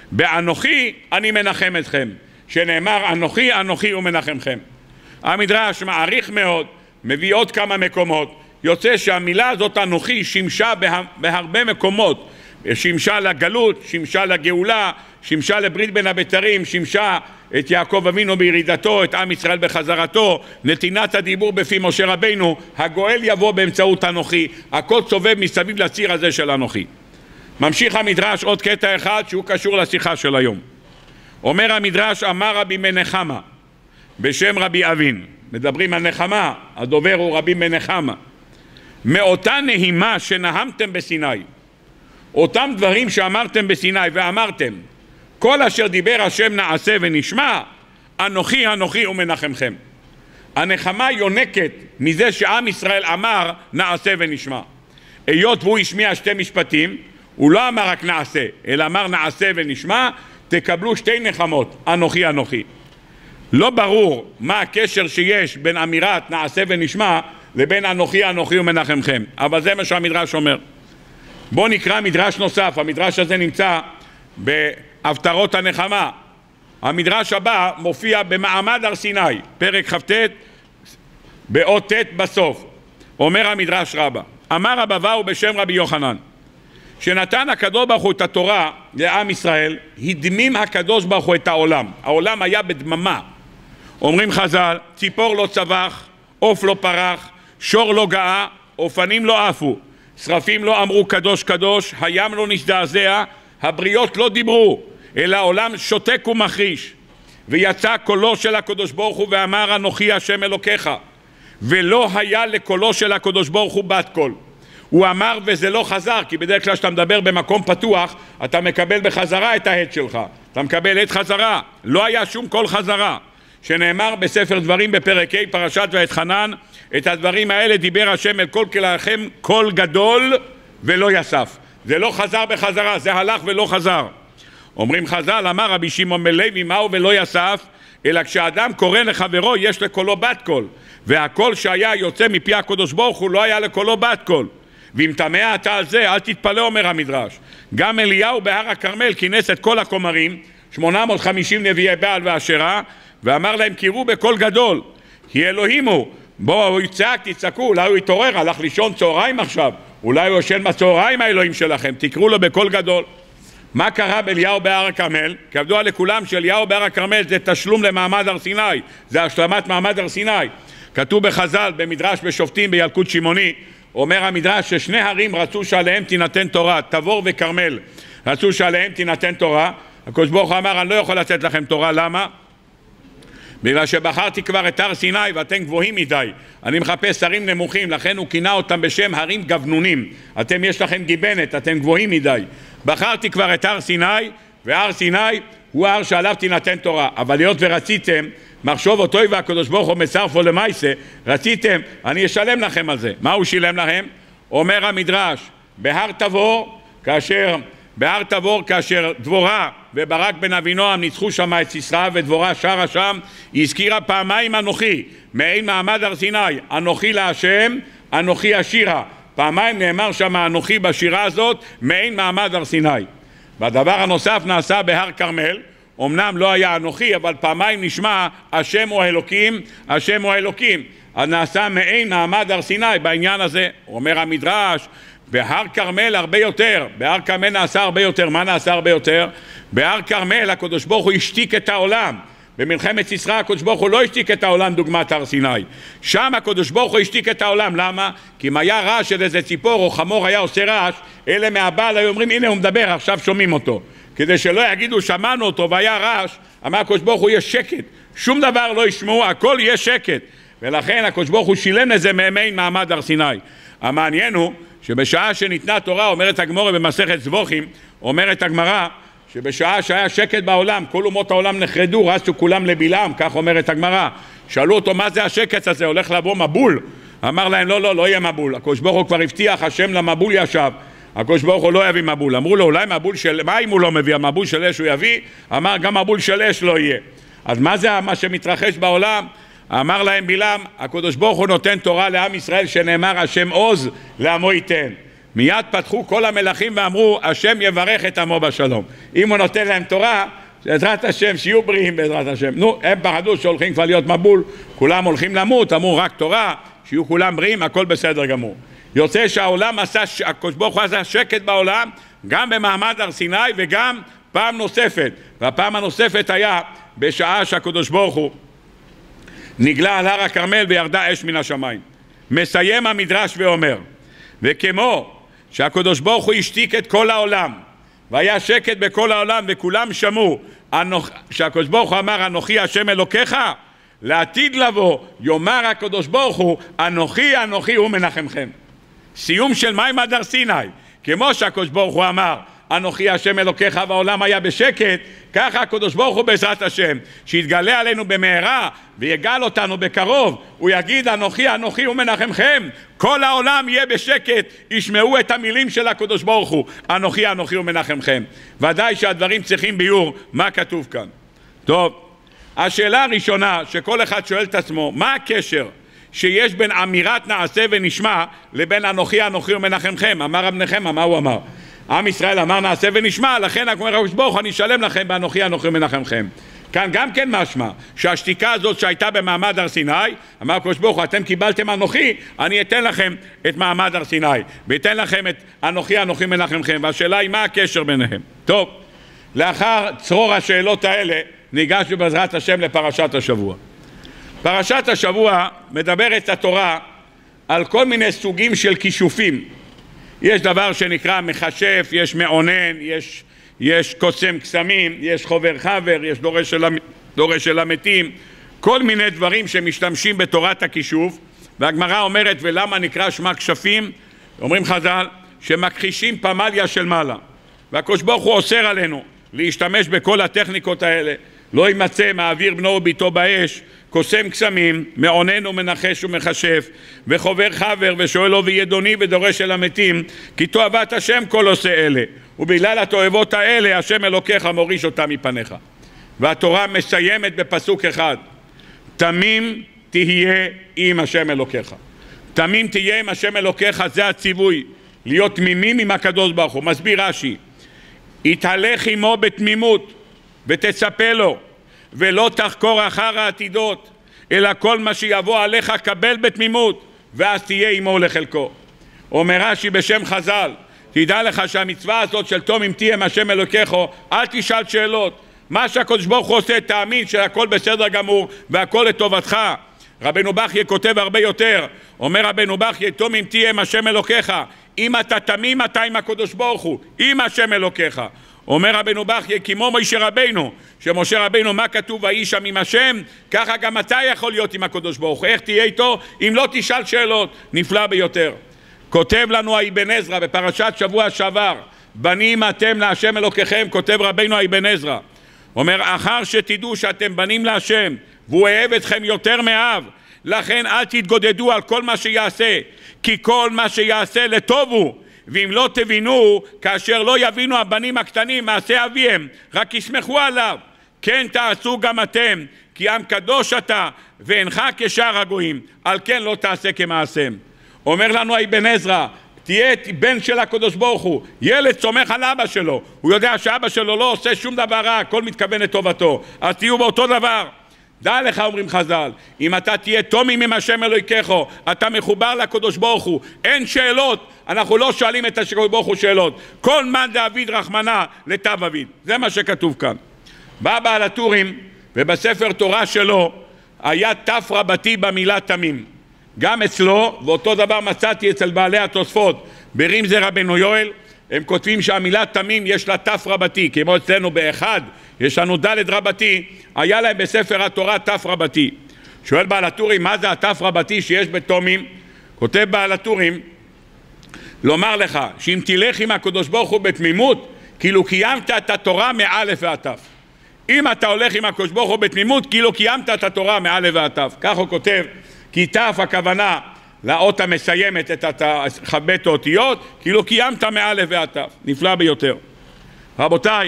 באנוכי אני מנחם אתכם, שנאמר אנוכי אנוכי ומנחמכם. המדרש מעריך מאוד, מביא עוד כמה מקומות, יוצא שהמילה הזאת אנוכי שימשה בה, בהרבה מקומות, שימשה לגלות, שימשה לגאולה, שימשה לברית בין הבתרים, שימשה את יעקב אבינו בירידתו, את עם ישראל בחזרתו, נתינת הדיבור בפי משה רבינו, הגואל יבוא באמצעות אנוכי, הכל סובב מסביב לציר הזה של אנוכי. ממשיך המדרש עוד קטע אחד שהוא קשור לשיחה של היום. אומר המדרש, אמר רבי מנחמה בשם רבי אבין, מדברים על נחמה, הדובר הוא רבי מנחמה, מאותה נהימה שנהמתם בסיני, אותם דברים שאמרתם בסיני ואמרתם כל אשר דיבר השם נעשה ונשמע, אנוכי אנוכי ומנחמכם. הנחמה יונקת מזה שעם ישראל אמר נעשה ונשמע. היות והוא השמיע שתי משפטים, הוא לא אמר רק נעשה, אלא אמר נעשה ונשמע, תקבלו שתי נחמות, אנוכי אנוכי. לא ברור מה הקשר שיש בין אמירת נעשה ונשמע לבין אנוכי אנוכי ומנחמכם, אבל זה מה שהמדרש אומר. בואו נקרא מדרש נוסף, המדרש הזה נמצא בהפטרות הנחמה. המדרש הבא מופיע במעמד הר סיני, פרק כ"ט באות ט' בסוף. אומר המדרש רבה, אמר רב אבאו בשם רבי יוחנן, שנתן הקדוש ברוך הוא את התורה לעם ישראל, הדמים הקדוש ברוך הוא את העולם. העולם היה בדממה. אומרים חז"ל, ציפור לא צבח, עוף לא פרח, שור לא גאה, אופנים לא עפו, שרפים לא אמרו קדוש קדוש, הים לא נזדעזע, הבריות לא דיברו, אלא העולם שותק ומחריש. ויצא קולו של הקדוש ברוך הוא ואמר אנוכי השם אלוקיך, ולא היה לקולו של הקדוש ברוך הוא בת קול. הוא אמר וזה לא חזר, כי בדרך כלל שאתה מדבר במקום פתוח אתה מקבל בחזרה את העד שלך, אתה מקבל עד חזרה. לא היה שום קול חזרה, שנאמר בספר דברים בפרק ה' פרשת ואתחנן, את הדברים האלה דיבר השם אל כל כליכם קול גדול ולא יסף. זה לא חזר בחזרה, זה הלך ולא חזר. אומרים חז"ל, אמר רבי שמעון בן לוי, מהו ולא יסף? אלא כשאדם קורא לחברו יש לקולו בת קול, והקול שהיה יוצא מפי הקדוש ברוך הוא לא היה לקולו בת קול. ואם תמה אתה על זה, אל תתפלא, אומר המדרש. גם אליהו בהר הכרמל כינס את כל הכומרים, שמונה מאות וחמישים נביאי בעל ואשרה, ואמר להם קירו בקול גדול, כי אלוהים הוא. בואו הוא יצעק, תצעקו, אולי הוא יתעורר, הלך לישון צהריים עכשיו, אולי הוא ישן בצהריים האלוהים שלכם, תקראו לו בקול גדול. מה קרה באליהו בהר הכרמל? כבדוע לכולם שאליהו בהר הכרמל זה תשלום למעמד הר סיני, זה השלמת מעמד הר סיני. כתוב בחז"ל במדרש בשופטים בילקוט שמעוני, אומר המדרש ששני הרים רצו שעליהם תינתן תורה, תבור וכרמל, רצו שעליהם תינתן תורה. הקדוש ברוך הוא אמר אני לא יכול לתת לכם תורה. למה? בגלל שבחרתי כבר את הר סיני ואתם גבוהים מדי, אני מחפש הרים נמוכים, לכן הוא כינה אותם בשם הרים גבנונים. אתם יש לכם גיבנת, אתם גבוהים מדי. בחרתי כבר את הר סיני, והר סיני הוא ההר שעליו תינתן תורה. אבל להיות ורציתם, מחשוב אותו והקדוש ברוך הוא מצרפו למעשה, רציתם, אני אשלם לכם על זה. מה הוא שילם לכם? אומר המדרש, בהר תבור, כאשר בהר תבור כאשר דבורה וברק בן אבינועם ניצחו שם את סיסרא ודבורה שרה שם, היא הזכירה פעמיים אנוכי, מעין מעמד הר סיני, אנוכי להשם, אנוכי השירה. פעמיים נאמר שם אנוכי בשירה הזאת, מעין מעמד הר סיני. והדבר הנוסף נעשה בהר כרמל, אמנם לא היה אנוכי, אבל פעמיים נשמע השם הוא אלוקים, השם הוא אלוקים. אז נעשה מעין מעמד הר סיני בעניין הזה. אומר המדרש, בהר כרמל הרבה יותר, בהר כרמל נעשה הרבה יותר. מה נעשה הרבה יותר? בהר כרמל הקדוש ברוך הוא השתיק את העולם. במלחמת סיסרא הקדוש ברוך הוא לא השתיק את העולם דוגמת הר סיני. שם הקדוש ברוך הוא השתיק את העולם. למה? כי אם היה רעש של איזה ציפור או חמור היה עושה רעש, אלה מהבעל היו אומרים הנה הוא מדבר, עכשיו שומעים אותו. כדי שלא יגידו שמענו אותו והיה רעש, אמר הקדוש ברוך הוא יש שקט, שום דבר לא ישמעו, הכל יהיה שקט. ולכן הקדוש ברוך הוא שילם לזה מעין מעמד הר סיני. המעניין הוא שבשעה שניתנה תורה, אומרת הגמרא במסכת זבוחים, אומרת הגמרא שבשעה שהיה שקט בעולם, כל אומות העולם נחרדו, רצו כולם לבלעם, כך אומרת הגמרא. שאלו אותו מה זה השקט הזה, הולך לבוא מבול? אמר להם לא לא לא יהיה מבול, הקדוש ברוך הוא כבר הבטיח, השם למבול ישב, הקדוש ברוך הוא לא יביא מבול. אמרו לו אולי מבול של מים הוא לא מביא, המבול של אש הוא יביא, אמר גם מבול של אש לא יהיה. אז מה זה מה שמתרחש בעולם? אמר להם בלעם, הקדוש ברוך הוא נותן תורה לעם ישראל שנאמר השם עוז לעמו ייתן. מיד פתחו כל המלכים ואמרו השם יברך את עמו בשלום. אם הוא נותן להם תורה, בעזרת השם שיהיו בריאים בעזרת השם. נו, הם פחדו שהולכים כבר להיות מבול, כולם הולכים למות, אמרו רק תורה, שיהיו כולם בריאים, הכל בסדר גמור. יוצא שהעולם עשה, הקדוש ברוך הוא עשה שקט בעולם, גם במעמד הר סיני וגם פעם נוספת. והפעם הנוספת היה בשעה שהקדוש ברוך הוא נגלה על הר הכרמל וירדה אש מן השמיים. מסיים המדרש ואומר, וכמו שהקדוש ברוך הוא השתיק את כל העולם והיה שקט בכל העולם וכולם שמעו שהקדוש ברוך הוא אמר אנוכי השם אלוקיך, לעתיד לבוא יאמר הקדוש ברוך הוא אנוכי אנוכי הוא מנחמכם. סיום של מעמד הר סיני, כמו שהקדוש ברוך הוא אמר אנוכי השם אלוקיך והעולם היה בשקט, ככה הקדוש ברוך הוא בעזרת השם שיתגלה עלינו במהרה ויגל אותנו בקרוב, הוא יגיד אנוכי אנוכי הוא מנחמכם, כל העולם יהיה בשקט, ישמעו את המילים של הקדוש ברוך הוא אנוכי אנוכי הוא מנחמכם. ודאי שהדברים צריכים ביור מה כתוב כאן. טוב, השאלה הראשונה שכל אחד שואל את עצמו, מה הקשר שיש בין אמירת נעשה ונשמע לבין אנוכי אנוכי ומנחמכם? אמר רב נחמיה, מה הוא אמר? עם ישראל אמר נעשה ונשמע, לכן אומר הקדוש ברוך הוא אני אשלם לכם באנוכי אנוכי ומנחמכם. כאן גם כן משמע שהשתיקה הזאת שהייתה במעמד הר סיני, אמר הקדוש ברוך הוא אתם קיבלתם אנוכי, אני אתן לכם את מעמד הר סיני ואתן לכם את אנוכי אנוכי ומנחמכם. והשאלה היא מה הקשר ביניהם. טוב, לאחר צרור השאלות האלה ניגשנו בעזרת השם לפרשת השבוע. פרשת השבוע מדברת התורה על כל מיני סוגים של כישופים. יש דבר שנקרא מחשף, יש מעונן, יש יש קוסם קסמים, יש חובר חבר, יש דורש של, דורש של המתים, כל מיני דברים שמשתמשים בתורת הכישוף. והגמרא אומרת, ולמה נקרא שמה כשפים? אומרים חז"ל, שמכחישים פמליה של מעלה. והקדוש ברוך הוא אוסר עלינו להשתמש בכל הטכניקות האלה. לא יימצא מעביר בנו וביתו באש, קוסם קסמים, מעונן ומנחש ומחשף, וחובר חבר ושואל לו וידוני ודורש אל המתים, כי תועבת השם כל עושה אלה, ובגלל התועבות האלה השם אלוקיך מוריש אותה מפניך. והתורה מסיימת בפסוק אחד, תמים תהיה עם השם אלוקיך. תמים תהיה עם השם אלוקיך, זה הציווי, להיות תמימים עם הקדוש ברוך הוא. מסביר רש"י, התהלך עמו בתמימות ותצפה לו, ולא תחקור אחר העתידות, אלא כל מה שיבוא עליך קבל בתמימות, ואז תהיה עמו לחלקו. אומר רש"י בשם חז"ל, תדע לך שהמצווה הזאת של תום אם תהיה עם השם אלוקיך, אל תשאל שאלות. מה שהקדוש ברוך הוא עושה, תאמין שהכל בסדר גמור והכל לטובתך. רבנו בחייא כותב הרבה יותר, אומר רבנו בחייא, תום אם תהיה עם השם אלוקיך, אם אתה תמים אתה עם הקדוש ברוך הוא, עם השם אלוקיך. אומר רבנו בחייא, כמו משה רבינו, שמשה רבינו מה כתוב ויהי שם עם השם, ככה גם אתה יכול להיות עם הקדוש ברוך הוא. איך תהיה איתו? אם לא תשאל שאלות. נפלא ביותר. כותב לנו אבן עזרא בפרשת שבוע שעבר, בנים אתם להשם אלוקיכם, כותב רבינו אבן עזרא, אומר, אחר שתדעו שאתם בנים להשם והוא אוהב אתכם יותר מאב, לכן אל תתגודדו על כל מה שיעשה, כי כל מה שיעשה לטוב הוא. ואם לא תבינו, כאשר לא יבינו הבנים הקטנים מעשה אביהם, רק ישמחו עליו, כן תעשו גם אתם, כי עם קדוש אתה ואינך כשאר הגויים, על כן לא תעשה כמעשיהם. אומר לנו אבן עזרא, תהיה בן של הקדוש ברוך הוא, ילד סומך על אבא שלו, הוא יודע שאבא שלו לא עושה שום דבר רע, הכל מתכוון לטובתו, אז תהיו באותו דבר. דע לך, אומרים חז"ל, אם אתה תהיה תומים עם השם אלוהיכך, אתה מחובר לקדוש ברוך הוא, אין שאלות, אנחנו לא שואלים את הקדוש ברוך הוא שאלות, כל מן דאביד רחמנא לטב אביד, זה מה שכתוב כאן. בא בעל הטורים ובספר תורה שלו היה תף רבתי במילה תמים, גם אצלו, ואותו דבר מצאתי אצל בעלי התוספות ברמז רבנו יואל, הם כותבים שהמילה תמים יש לה תף רבתי, כמו אצלנו באחד יש לנו ד' רבתי, היה להם בספר התורה תף רבתי. שואל בעל הטורים, מה זה התף רבתי שיש בתומים? כותב בעל הטורים, לומר לך שאם תלך עם הקדוש ברוך הוא בתמימות, כאילו קיימת את התורה מאלף ועד תף. אם אתה הולך עם הקדוש ברוך הוא בתמימות, כאילו קיימת את התורה מאלף ועד תף. כך הוא כותב, כי תף הכוונה לאות המסיימת את חבט האותיות, כאילו קיימת מאלף ועד תף. נפלא ביותר. רבותיי,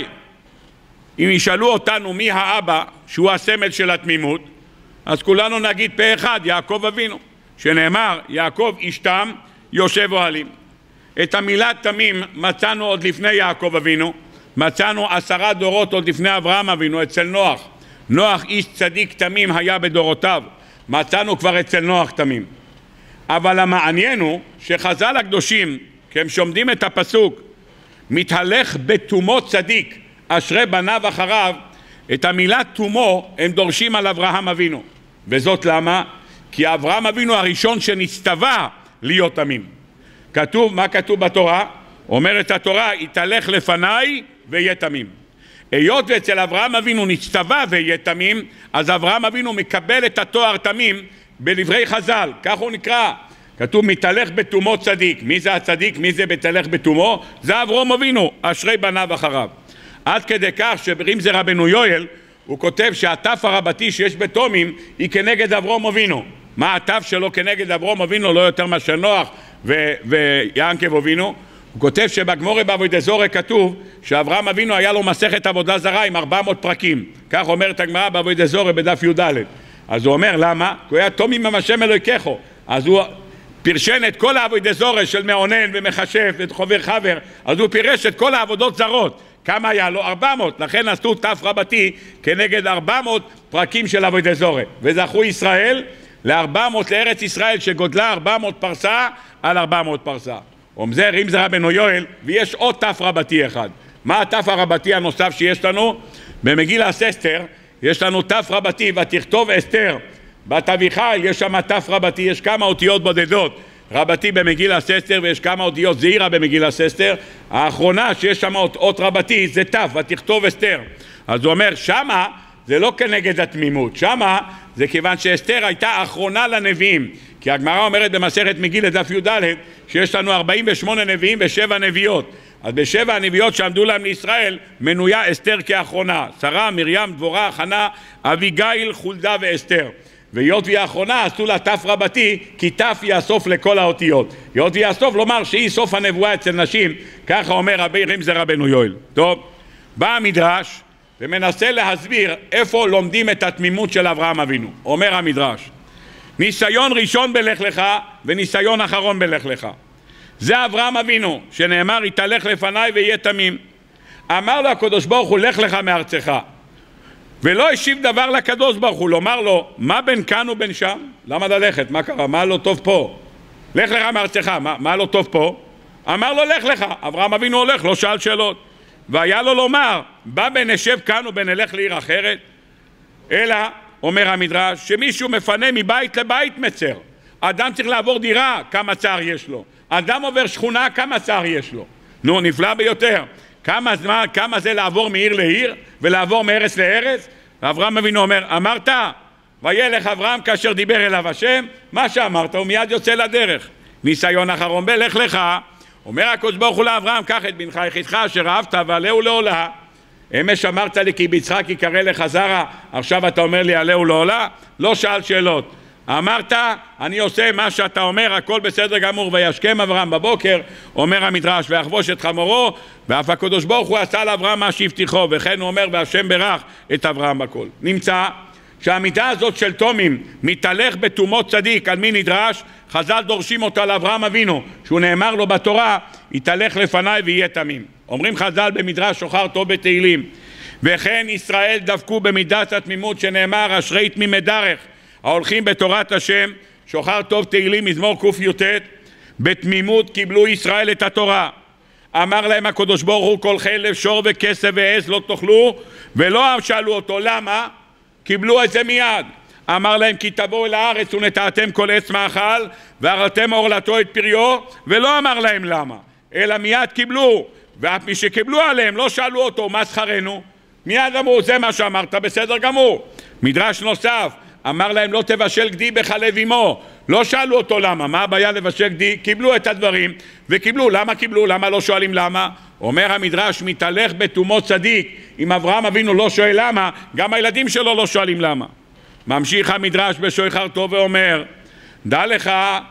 אם ישאלו אותנו מי האבא שהוא הסמל של התמימות, אז כולנו נגיד פה אחד, יעקב אבינו, שנאמר יעקב איש תם יושב אוהלים. את המילה תמים מצאנו עוד לפני יעקב אבינו, מצאנו עשרה דורות עוד לפני אברהם אבינו אצל נוח. נוח איש צדיק תמים היה בדורותיו, מצאנו כבר אצל נוח תמים. אבל המעניין הוא שחז"ל הקדושים, כשהם שומדים את הפסוק מתהלך בתומו צדיק אשרי בניו אחריו, את המילה תומו הם דורשים על אברהם אבינו. וזאת למה? כי אברהם אבינו הראשון שנצטווה להיות תמים. כתוב, מה כתוב בתורה? אומרת התורה, יתהלך לפניי ויהיה תמים. היות ואצל אברהם אבינו נצטווה ויהיה תמים, אז אברהם אבינו מקבל את התואר תמים בדברי חז"ל, כך הוא נקרא. כתוב מתהלך בתומו צדיק. מי זה הצדיק? מי זה מתהלך בתומו? זה אברהם אבינו, אשרי בניו אחריו. עד כדי כך שברמז רבנו יואל הוא כותב שהתף הרבתי שיש בתומים היא כנגד אברהם אבינו. מה התף שלו כנגד אברהם אבינו? לא יותר מאשר נוח ויעקב אבינו. הוא כותב שבגמרא בעבודת זרה כתוב שאברהם אבינו היה לו מסכת עבודה זרה עם ארבע מאות פרקים, כך אומרת הגמרא בעבודת זרה בדף י"ד. אז הוא אומר למה? כי הוא היה תומים עם השם אלוהיכך, אז הוא פירשן את כל העבודת זרה של מעונן ומחשף וחובר חבר, אז הוא פירש את כל העבודות זרות. כמה היה לו? ארבע מאות, לכן עשו תף רבתי כנגד ארבע מאות פרקים של עבודת זרה, וזכו ישראל ל-ארבע מאות לארץ ישראל שגודלה ארבע מאות פרסה על ארבע מאות פרסה. אומר רמז רבנו יואל, ויש עוד תף רבתי אחד. מה התף הרבתי הנוסף שיש לנו? במגילת אסתר יש לנו תף רבתי, ותכתוב אסתר בת אביחיל, יש שם תף רבתי, יש כמה אותיות בודדות רבתי במגילת אסתר, ויש כמה אותיות זעירה במגילת אסתר. האחרונה שיש שם אות, אות רבתי זה ת', ותכתוב אסתר. אז הוא אומר שמה זה לא כנגד התמימות, שמה זה כיוון שאסתר הייתה אחרונה לנביאים, כי הגמרא אומרת במסכת מגילת דף י"ד שיש לנו ארבעים ושמונה נביאים ושבע נביאות. אז בשבע הנביאות שעמדו להם לישראל מנויה אסתר כאחרונה, שרה, מרים, דבורה, חנה, אביגיל, חולדה ואסתר. והיות והיא האחרונה עשו לה ת' רבתי, כי ת' היא הסוף לכל האותיות. היות והיא הסוף לומר שהיא סוף הנבואה אצל נשים, ככה אומר רבי רמזה רבנו יואל. טוב, בא המדרש ומנסה להסביר איפה לומדים את התמימות של אברהם אבינו. אומר המדרש, ניסיון ראשון בלך לך וניסיון אחרון בלך לך. זה אברהם אבינו שנאמר יתהלך לפניי ויהיה תמים. אמר לו הקדוש ברוך הוא לך לך מארצך, ולא השיב דבר לקדוש ברוך הוא לומר לו מה בין כאן ובין שם? למה ללכת? מה קרה? מה לא טוב פה? לך לך מארצך, מה, מה לא טוב פה? אמר לו לך לך. אברהם אבינו הולך, לא שאל שאלות. והיה לו לומר בא בין נשב כאן ובין נלך לעיר אחרת? אלא אומר המדרש שמישהו מפנה מבית לבית מצר. אדם צריך לעבור דירה, כמה צער יש לו. אדם עובר שכונה, כמה צער יש לו. נו, נפלא ביותר. כמה זמן, כמה זה לעבור מעיר לעיר ולעבור מארץ לארץ? אברהם אבינו אומר, אמרת? וילך אברהם כאשר דיבר אליו השם, מה שאמרת הוא מיד יוצא לדרך. ניסיון אחרון בלך לך. אומר הקדוש ברוך הוא לאברהם, קח את בנך יחידך אשר אהבת ועלהו לעולה. אמש אמרת לי כי ביצחק יקרא לך זרע, עכשיו אתה אומר לי עלהו לעולה? לא שאל שאלות. אמרת, אני עושה מה שאתה אומר, הכל בסדר גמור. וישכם אברהם בבוקר, אומר המדרש, ויחבוש את חמורו, ואף הקדוש ברוך הוא עשה לאברהם מה שהבטיחו, וכן הוא אומר, והשם ברך את אברהם בכל. נמצא שהמידה הזאת של תומים מתהלך בתומות צדיק, על מי נדרש? חז"ל דורשים אותה לאברהם אבינו, שהוא נאמר לו בתורה, יתהלך לפניי ויהיה תמים. אומרים חז"ל במדרש שוחר טוב בתהילים, וכן ישראל דבקו במידת התמימות שנאמר, אשרי תמימי דרך ההולכים בתורת השם. שוחר טוב תהילים מזמור ק"ט, בתמימות קיבלו ישראל את התורה. אמר להם הקדוש ברוך הוא כל חלב שור וכסף ועז לא תאכלו, ולא שאלו אותו למה, קיבלו את זה מיד. אמר להם כי תבואו אל הארץ ונטעתם כל עץ מאכל והרתם עורלתו את פריו, ולא אמר להם למה, אלא מיד קיבלו. ואף מי שקיבלו עליהם לא שאלו אותו מה שכרנו, מיד אמרו זה מה שאמרת בסדר גמור. מדרש נוסף, אמר להם לא תבשל גדי בחלב אמו, לא שאלו אותו למה, מה הבעיה לבשל גדי? קיבלו את הדברים וקיבלו. למה קיבלו? למה לא שואלים למה? אומר המדרש מתהלך בתומות צדיק. אם אברהם אבינו לא שואל למה, גם הילדים שלו לא שואלים למה. ממשיך המדרש בשוחר טוב ואומר, דע לך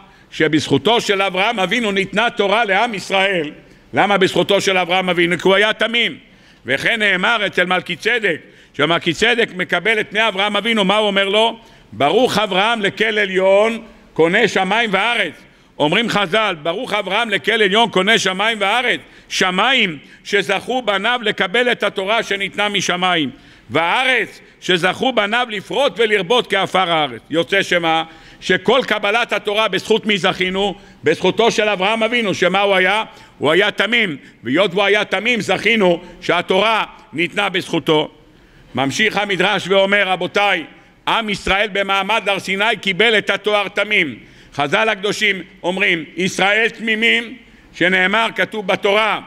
שבזכותו של אברהם אבינו ניתנה תורה לעם ישראל. למה בזכותו של אברהם אבינו? כי הוא היה תמים. וכן נאמר אצל מלכי צדק, שמלכי צדק מקבל את פני אברהם אבינו, מה הוא אומר לו? ברוך אברהם לכל עליון קונה שמיים וארץ. אומרים חז"ל, ברוך אברהם לכל עליון קונה שמיים וארץ. שמיים שזכו בניו לקבל את התורה שניתנה משמיים, והארץ שזכו בניו לפרוט ולרבות כעפר הארץ. יוצא שמה? שכל קבלת התורה בזכות מי זכינו? בזכותו של אברהם אבינו. שמה הוא היה? הוא היה תמים, והיות הוא היה תמים זכינו שהתורה ניתנה בזכותו. ממשיך המדרש ואומר, רבותיי, עם ישראל במעמד הר סיני קיבל את התואר תמים. חז"ל הקדושים אומרים ישראל תמימים, שנאמר כתוב בתורה,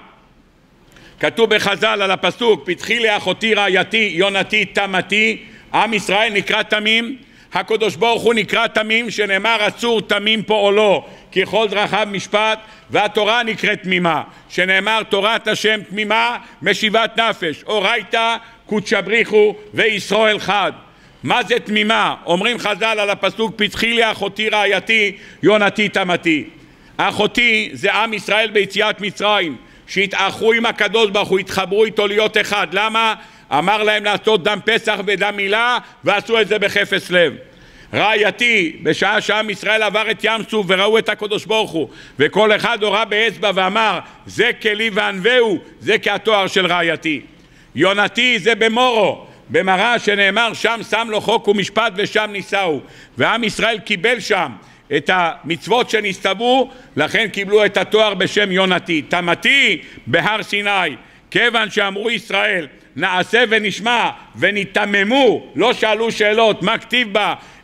כתוב בחז"ל על הפסוק פתחי לי אחותי רעייתי יונתי תמתי. עם ישראל נקרא תמים, הקדוש ברוך הוא נקרא תמים, שנאמר אסור תמים פועלו כי כל דרכיו משפט, והתורה נקראת תמימה, שנאמר תורת השם תמימה משיבת נפש, אורייתא קודשא בריחו וישראל חד. מה זה תמימה? אומרים חז"ל על הפסוק פתחי לי אחותי רעייתי יונתי תמתי. אחותי זה עם ישראל ביציאת מצרים, שהתאחו עם הקדוש ברוך הוא, התחברו איתו להיות אחד. למה? אמר להם לעשות דם פסח ודם מילה, ועשו את זה בחפץ לב. רעייתי, בשעה שעם ישראל עבר את ים סוף וראו את הקדוש ברוך הוא, וכל אחד הורה באצבע ואמר זה כלי וענווהו, זה כהתואר של רעייתי. יונתי זה במורו, במראה שנאמר שם שם לו חוק ומשפט ושם ניסהו, ועם ישראל קיבל שם את המצוות שנסתוו, לכן קיבלו את התואר בשם יונתי. תמתי בהר סיני, כיוון שאמרו ישראל נעשה ונשמע ונתממו, לא שאלו שאלות מה כתיב בה,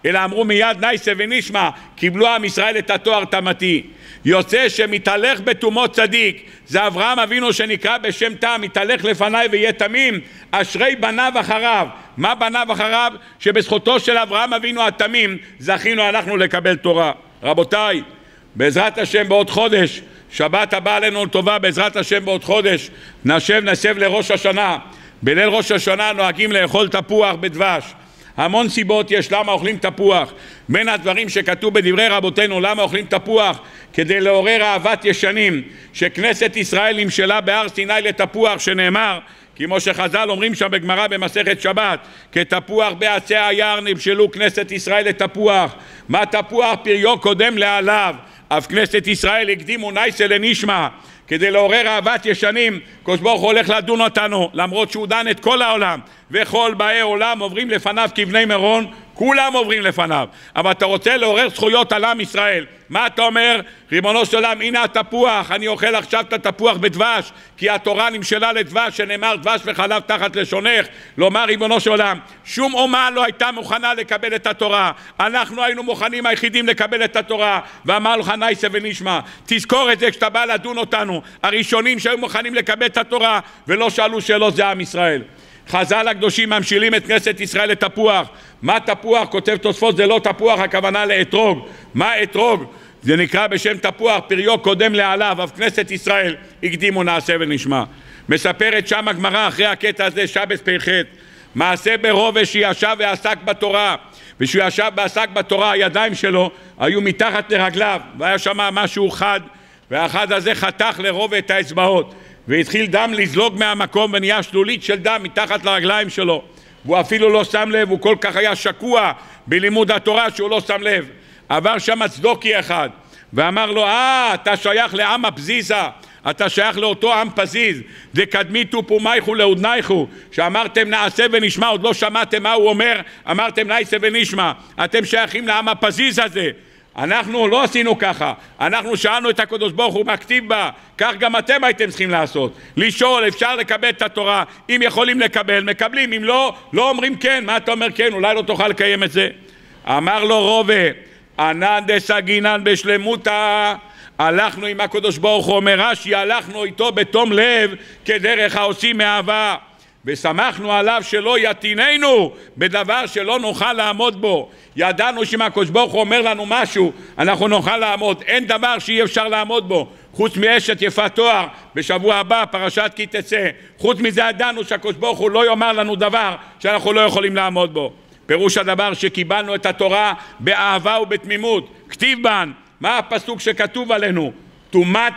אלא אמרו מיד נייסה ונשמע, קיבלו עם ישראל את התואר תמתי. יוצא שמתהלך בתומות צדיק, זה אברהם אבינו שנקרא בשם תם, מתהלך לפניי ויהיה תמים, אשרי בניו אחריו. מה בניו אחריו? שבזכותו של אברהם אבינו התמים זכינו אנחנו לקבל תורה. רבותיי, בעזרת השם בעוד חודש, שבת הבאה עלינו לטובה, בעזרת השם בעוד חודש, נשב נסב לראש השנה. בליל ראש השנה נוהגים לאכול תפוח בדבש. המון סיבות יש למה אוכלים תפוח. בין הדברים שכתוב בדברי רבותינו למה אוכלים תפוח, כדי לעורר אהבת ישנים, שכנסת ישראל נמשלה בהר סיני לתפוח, שנאמר כמו שחז"ל אומרים שם בגמרא במסכת שבת, כתפוח בעצי היער נמשלו כנסת ישראל לתפוח. מה תפוח? פריו קודם לעליו. אף כנסת ישראל הקדימו נייסה לנשמע, כדי לעורר אהבת ישנים. הקדוש ברוך הוא הולך לדון אותנו, למרות שהוא דן את כל העולם, וכל באי עולם עוברים לפניו כבני מירון, כולם עוברים לפניו. אבל אתה רוצה לעורר זכויות על עם ישראל, מה אתה אומר? ריבונו של עולם, הנה התפוח, אני אוכל עכשיו את התפוח בדבש, כי התורה נמשלה לדבש, שנאמר דבש וחלב תחת לשונך. לומר ריבונו של עולם, שום אומה לא הייתה מוכנה לקבל את התורה, אנחנו היינו מוכנים היחידים לקבל את התורה. ואמר לך נייסה ונשמע, תזכור את זה כשאתה בא לדון אותנו, הראשונים שהיו מוכנים לקבל את התורה ולא שאלו שאלות זה עם ישראל. חז"ל הקדושים ממשילים את כנסת ישראל לתפוח. מה תפוח? כותב תוספות, זה לא תפוח, הכוונה לאתרוג. מה אתרוג? זה נקרא בשם תפוח, פריו קודם לעליו, אף כנסת ישראל הקדימו נעשה ונשמע. מספרת שם הגמרא אחרי הקטע הזה, שבס פ"ח, מעשה ברובש שישב ועסק בתורה, ושהוא ישב ועסק בתורה, הידיים שלו היו מתחת לרגליו, והיה שם משהו חד, והחד הזה חתך לרוב את האצבעות, והתחיל דם לזלוג מהמקום, ונהיה שלולית של דם מתחת לרגליים שלו, והוא אפילו לא שם לב, הוא כל כך היה שקוע בלימוד התורה שהוא לא שם לב. עבר שם צדוקי אחד ואמר לו, אה, אתה שייך לעם הפזיזה, אתה שייך לאותו עם פזיז, דקדמיתו פומייכו לאודנייכו, שאמרתם נעשה ונשמע, עוד לא שמעתם מה הוא אומר, אמרתם נעשה ונשמע, אתם שייכים לעם הפזיז הזה. אנחנו לא עשינו ככה, אנחנו שאלנו את הקדוש ברוך הוא מה כתיב בה, כך גם אתם הייתם צריכים לעשות, לשאול, אפשר לקבל את התורה, אם יכולים לקבל, מקבלים, אם לא, לא אומרים כן. מה אתה אומר כן? אולי לא תוכל לקיים את זה. אמר לו רובה, ענן דסגינן בשלמותה, הלכנו עם הקדוש ברוך הוא, אומר רש"י, הלכנו איתו בתום לב כדרך העושים מאהבה, ושמחנו עליו שלא יתיננו בדבר שלא נוכל לעמוד בו. ידענו שאם הקדוש ברוך הוא אומר לנו משהו אנחנו נוכל לעמוד, אין דבר שאי אפשר לעמוד בו חוץ מאשת יפת תואר בשבוע הבא פרשת כי תצא. חוץ מזה ידענו שהקדוש ברוך הוא לא יאמר לנו דבר שאנחנו לא יכולים לעמוד בו. פירוש הדבר שקיבלנו את התורה באהבה ובתמימות. כתיב בן, מה הפסוק שכתוב עלינו? תומת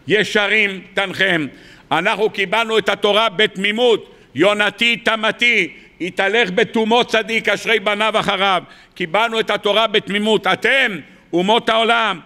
ישרים תנחם. אנחנו קיבלנו את התורה בתמימות, יונתי תמתי, יתהלך בתומות צדיק, אשרי בניו אחריו. קיבלנו את התורה בתמימות. אתם אומות העולם,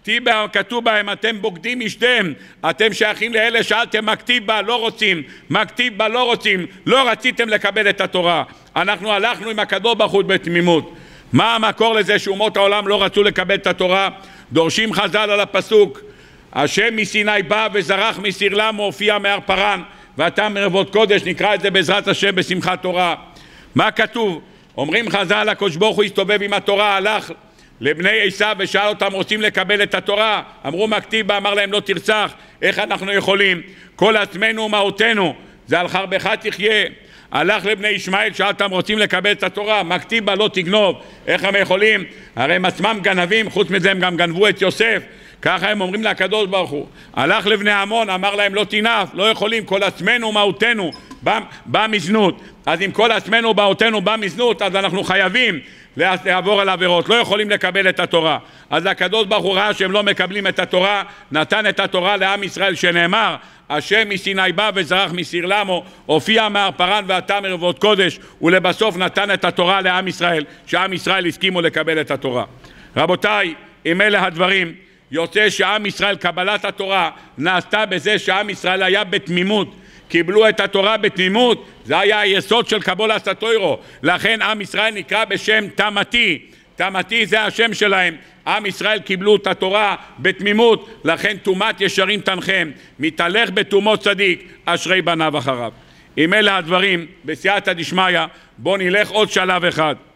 כתוב בהם, אתם בוגדים משתם, אתם שייכים לאלה שאלתם מה כתיב בה, לא רוצים, מה כתיב בה, לא רוצים, לא רציתם לקבל את התורה. אנחנו הלכנו עם הקדוש ברוך הוא בתמימות. מה המקור לזה שאומות העולם לא רצו לקבל את התורה? דורשים חז"ל על הפסוק, השם מסיני בא וזרח מסיר למו, הופיע מהר פרן ואתה מרבות קודש. נקרא את זה בעזרת השם בשמחת תורה. מה כתוב? אומרים חז"ל, הקדוש ברוך הוא הסתובב עם התורה, הלך לבני עשיו ושאל אותם, רוצים לקבל את התורה? אמרו מה כתיב בה? אמר להם לא תרצח. איך אנחנו יכולים? כל עצמנו ומהותנו זה על חרבך תחיה. הלך לבני ישמעאל, שאל אותם, רוצים לקבל את התורה? מה כתיב בה? לא תגנוב. איך הם יכולים? הרי הם עצמם גנבים, חוץ מזה הם גם גנבו את יוסף. ככה הם אומרים לקדוש ברוך הוא. הלך לבני עמון, אמר להם לא תנאף, לא יכולים, כל עצמנו ומהותנו בא, בא מזנות. אז אם כל עצמנו ומהותנו בא מזנות, אז אנחנו חייבים לעבור על עבירות, לא יכולים לקבל את התורה. אז הקדוש ברוך הוא ראה שהם לא מקבלים את התורה, נתן את התורה לעם ישראל, שנאמר השם מסיני בא וזרח מסיר למו, הופיע מהר פרן ואתה מרבות קודש, ולבסוף נתן את התורה לעם ישראל, שעם ישראל הסכימו לקבל את התורה. רבותיי, אם אלה הדברים, יוצא שעם ישראל, קבלת התורה נעשתה בזה שעם ישראל היה בתמימות, קיבלו את התורה בתמימות, זה היה היסוד של קבלת התורה. לכן עם ישראל נקרא בשם תמתי, תמתי זה השם שלהם. עם ישראל קיבלו את התורה בתמימות, לכן תומת ישרים תנחם, מתהלך בתומות צדיק, אשרי בניו אחריו. אם אלה הדברים בסייעתא דשמיא, בוא נלך עוד שלב אחד.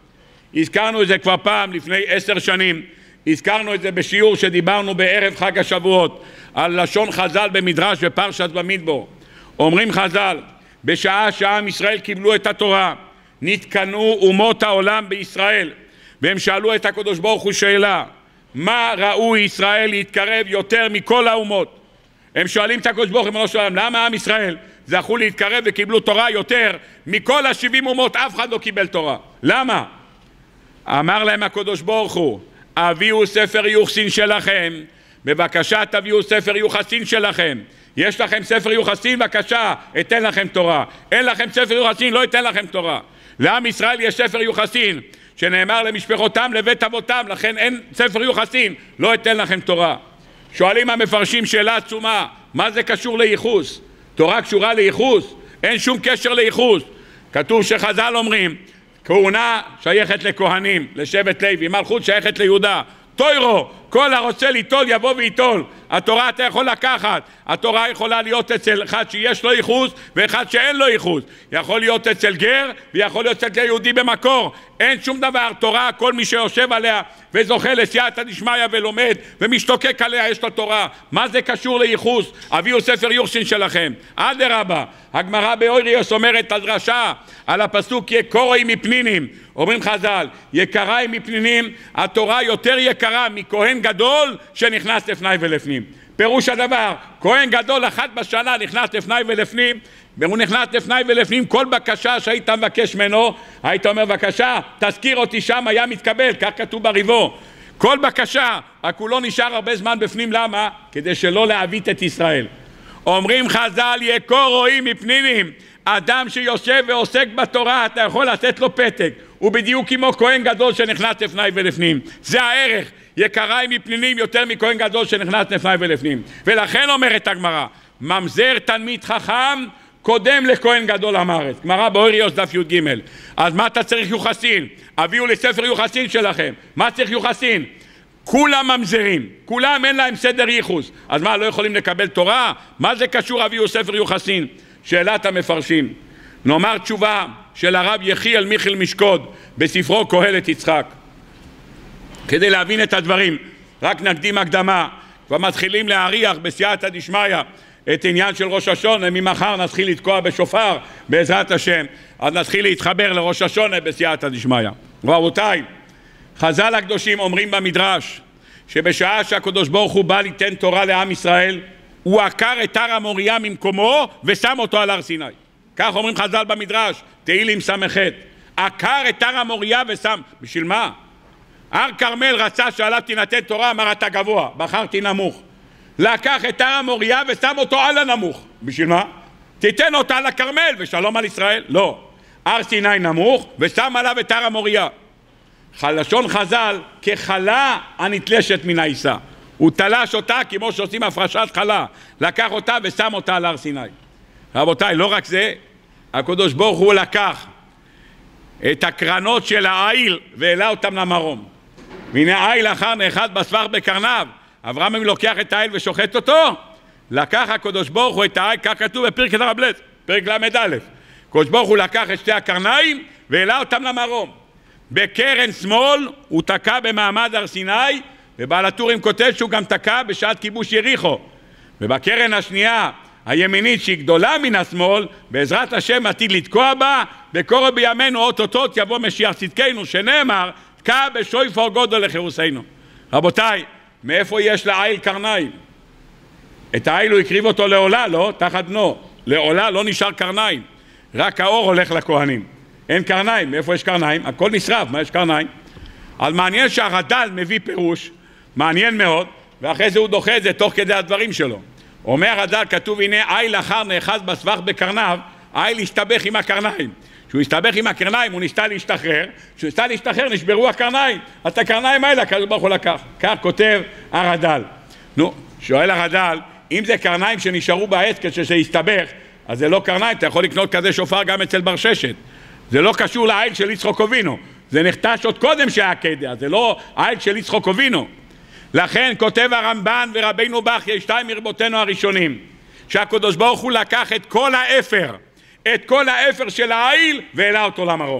הזכרנו את זה כבר פעם לפני עשר שנים, הזכרנו את זה בשיעור שדיברנו בערב חג השבועות על לשון חז"ל במדרש בפרשת במדבר. אומרים חז"ל, בשעה שעם ישראל קיבלו את התורה, נתקנו אומות העולם בישראל, והם שאלו את הקדוש ברוך הוא שאלה, מה ראוי ישראל להתקרב יותר מכל האומות? הם שואלים את הקדוש ברוך הוא, למה עם ישראל זכו להתקרב וקיבלו תורה יותר מכל השבעים אומות? אף אחד לא קיבל תורה. למה? אמר להם הקדוש ברוך הוא, הביאו ספר יוחסין שלכם, בבקשה תביאו ספר יוחסין שלכם. יש לכם ספר יוחסין, בבקשה, אתן לכם תורה. אין לכם ספר יוחסין, לא אתן לכם תורה. לעם ישראל יש ספר יוחסין, שנאמר למשפחותם, לבית אבותם, לכן אין ספר יוחסין, לא אתן לכם תורה. שואלים המפרשים שאלה עצומה, מה זה קשור לייחוס? תורה קשורה לייחוס? אין שום קשר לייחוס. כתוב שחז"ל אומרים, כהונה שייכת לכהנים, לשבט לוי, מלכות שייכת ליהודה. תוירו, כל הרוצה ליטול יבוא ויטול. התורה אתה יכול לקחת, התורה יכולה להיות אצל אחד שיש לו ייחוס ואחד שאין לו ייחוס. יכול להיות אצל גר ויכול להיות אצל יהודי במקור. אין שום דבר, תורה, כל מי שיושב עליה וזוכה לסייעתא דשמיא ולומד ומשתוקק עליה יש לו תורה. מה זה קשור לייחוס? הביאו ספר יוחסין שלכם. אדרבה, הגמרא באוריוס אומרת הדרשה על הפסוק יקורי מפנינים. אומרים חז"ל, יקרה מפנינים, התורה יותר יקרה מכהן גדול שנכנס לפני ולפנים. פירוש הדבר, כהן גדול אחת בשנה נכנס לפני ולפנים, והוא נכנס לפני ולפנים, כל בקשה שהיית מבקש ממנו, היית אומר בקשה, תזכיר אותי שם, היה מתקבל, כך כתוב בריבו. כל בקשה, רק הוא לא נשאר הרבה זמן בפנים, למה? כדי שלא להביט את ישראל. אומרים חז"ל, יקור רואים מפנינים, אדם שיושב ועוסק בתורה, אתה יכול לתת לו פתק, הוא בדיוק כמו כהן גדול שנכנס לפני ולפנים. זה הערך, יקרה מפנינים יותר מכהן גדול שנכנס לפני ולפנים. ולכן אומרת הגמרא, ממזר תלמיד חכם קודם לכהן גדול עם הארץ. גמרא באוריוס דף י"ג. אז מה אתה צריך יוחסין? הביאו לספר יוחסין שלכם. מה צריך יוחסין? כולם ממזרים, כולם אין להם סדר ייחוס. אז מה, לא יכולים לקבל תורה? מה זה קשור הביאו ספר יוחסין? שאלת המפרשים. נאמר תשובה של הרב יחיאל מיכל משקוד בספרו קהלת יצחק. כדי להבין את הדברים, רק נקדים הקדמה, כבר מתחילים להריח בסייעתא דשמיא את עניין של ראש השונה, ממחר נתחיל לתקוע בשופר בעזרת השם, אז נתחיל להתחבר לראש השונה בסייעתא דשמיא. רבותיי, חז"ל הקדושים אומרים במדרש, שבשעה שהקדוש ברוך הוא בא ליתן תורה לעם ישראל, הוא עקר את הר המוריה ממקומו ושם אותו על הר סיני. כך אומרים חז"ל במדרש, תהילים ס"ח. עקר את הר המוריה ושם, בשביל מה? הר כרמל רצה שעליו תינתן תורה, אמר אתה גבוה, בחרתי נמוך. לקח את הר המוריה ושם אותו על הנמוך. בשביל מה? תיתן אותה על הכרמל ושלום על ישראל. לא. הר סיני נמוך ושם עליו את הר המוריה. לשון חז"ל כחלה הנתלשת מן העיסה. הוא תלש אותה כמו שעושים הפרשת חלה. לקח אותה ושם אותה על הר סיני. רבותיי, לא רק זה, הקדוש ברוך הוא לקח את הקרנות של העיל והעלה אותם למרום. והנה העיל אחר נאחז בסבך בקרניו. אברהם לוקח את העיל ושוחט אותו. לקח הקדוש ברוך הוא את העיל, כך כתוב בפרק דרבלת, פרק למד א'. הקדוש ברוך הוא לקח את שתי הקרניים והעלה אותם למרום. בקרן שמאל הוא תקע במעמד הר סיני, ובעל הטורים כותב שהוא גם תקע בשעת כיבוש יריחו. ובקרן השנייה הימינית שהיא גדולה מן השמאל, בעזרת השם עתיד לתקוע בה, וקורא בימינו אוטוטוט יבוא משיח צדקנו, שנאמר תקע בשויפר גודל לחירוסנו. רבותיי, מאיפה יש לעיל קרניים? את העיל הוא הקריב אותו לעולה, לא? תחת בנו. לעולה לא נשאר קרניים, רק האור הולך לכהנים. אין קרניים. מאיפה יש קרניים? הכל נשרף, מה יש קרניים? אז מעניין שהרד"ל מביא פירוש, מעניין מאוד, ואחרי זה הוא דוחה את זה תוך כדי הדברים שלו. אומר הרד"ל, כתוב הנה עיל אחר נאחז בסבך בקרניו, העיל הסתבך עם הקרניים. כשהוא הסתבך עם הקרניים הוא ניסה להשתחרר, כשהוא ניסה להשתחרר נשברו הקרניים, אז את הקרניים האלה הקדוש ברוך הוא לקח. כך כותב הרד"ל. נו, שואל הרד"ל, אם זה קרניים שנשארו בעץ כשזה הסתבך, אז זה לא קרניים, אתה יכול לקנות כזה שופר גם אצל ברששת. זה לא קשור לעיל של יצחק אבינו, זה נחתש עוד קודם שהיה קדע, זה לא העיל של יצחק אבינו. לכן כותב הרמב"ן ורבינו בחייא, שתיים מרבותינו הראשונים, שהקדוש ברוך הוא לקח את כל האפר, את כל האפר של העיל והעלה אותו למרום.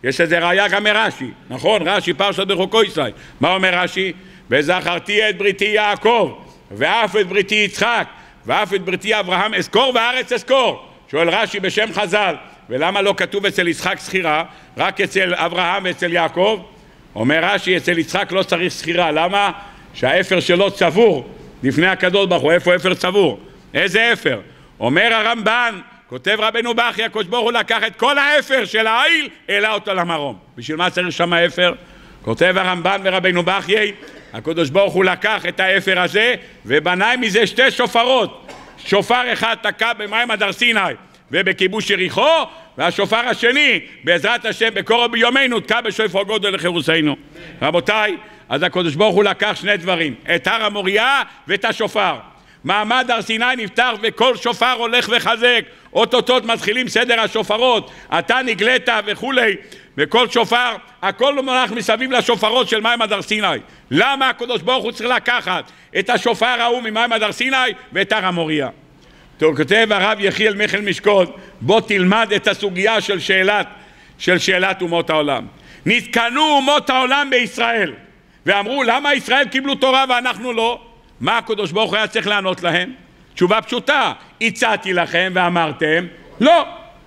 יש איזה ראיה גם מרש"י, נכון? רש"י פרשת בחוקו ישראל. מה אומר רש"י? וזכרתי את בריתי יעקב, ואף את בריתי יצחק, ואף את בריתי אברהם אזכור והארץ אזכור. שואל רש"י בשם חז"ל, ולמה לא כתוב אצל יצחק סחירה, רק אצל אברהם ואצל יעקב? אומר רש"י, אצל יצחק לא צריך סחירה. למה? שהאפר שלו צבור לפני הקדוש ברוך הוא. איפה אפר צבור? איזה אפר? אומר הרמב"ן, כותב רבנו בכי, הקדוש ברוך הוא לקח את כל האפר של העיל, העלה אותו למרום. בשביל מה צריך שם האפר? כותב הרמב"ן ורבנו בכי, הקדוש ברוך הוא לקח את האפר הזה ובנה מזה שתי שופרות. שופר אחד תקע במים הדר סיני ובכיבוש יריחו, והשופר השני בעזרת השם בקרוב ביומנו תקע בשופר גודל לחירוסנו. רבותיי, אז הקדוש ברוך הוא לקח שני דברים, את הר המוריה ואת השופר. מעמד הר סיני נפתח וכל שופר הולך וחזק, אוטוטות מתחילים סדר השופרות, אתה נגלית וכולי, וכל שופר, הכל מונח מסביב לשופרות של מים הדר סיני. למה הקדוש ברוך הוא צריך לקחת את השופר ההוא ממים הדר סיני ואת הר המוריה? כותב הרב יחיאל מיכל משקוד, בוא תלמד את הסוגיה של שאלת, של שאלת אומות העולם. נתקנו אומות העולם בישראל ואמרו למה ישראל קיבלו תורה ואנחנו לא? מה הקדוש ברוך הוא היה צריך לענות להם? תשובה פשוטה, הצעתי לכם ואמרתם לא.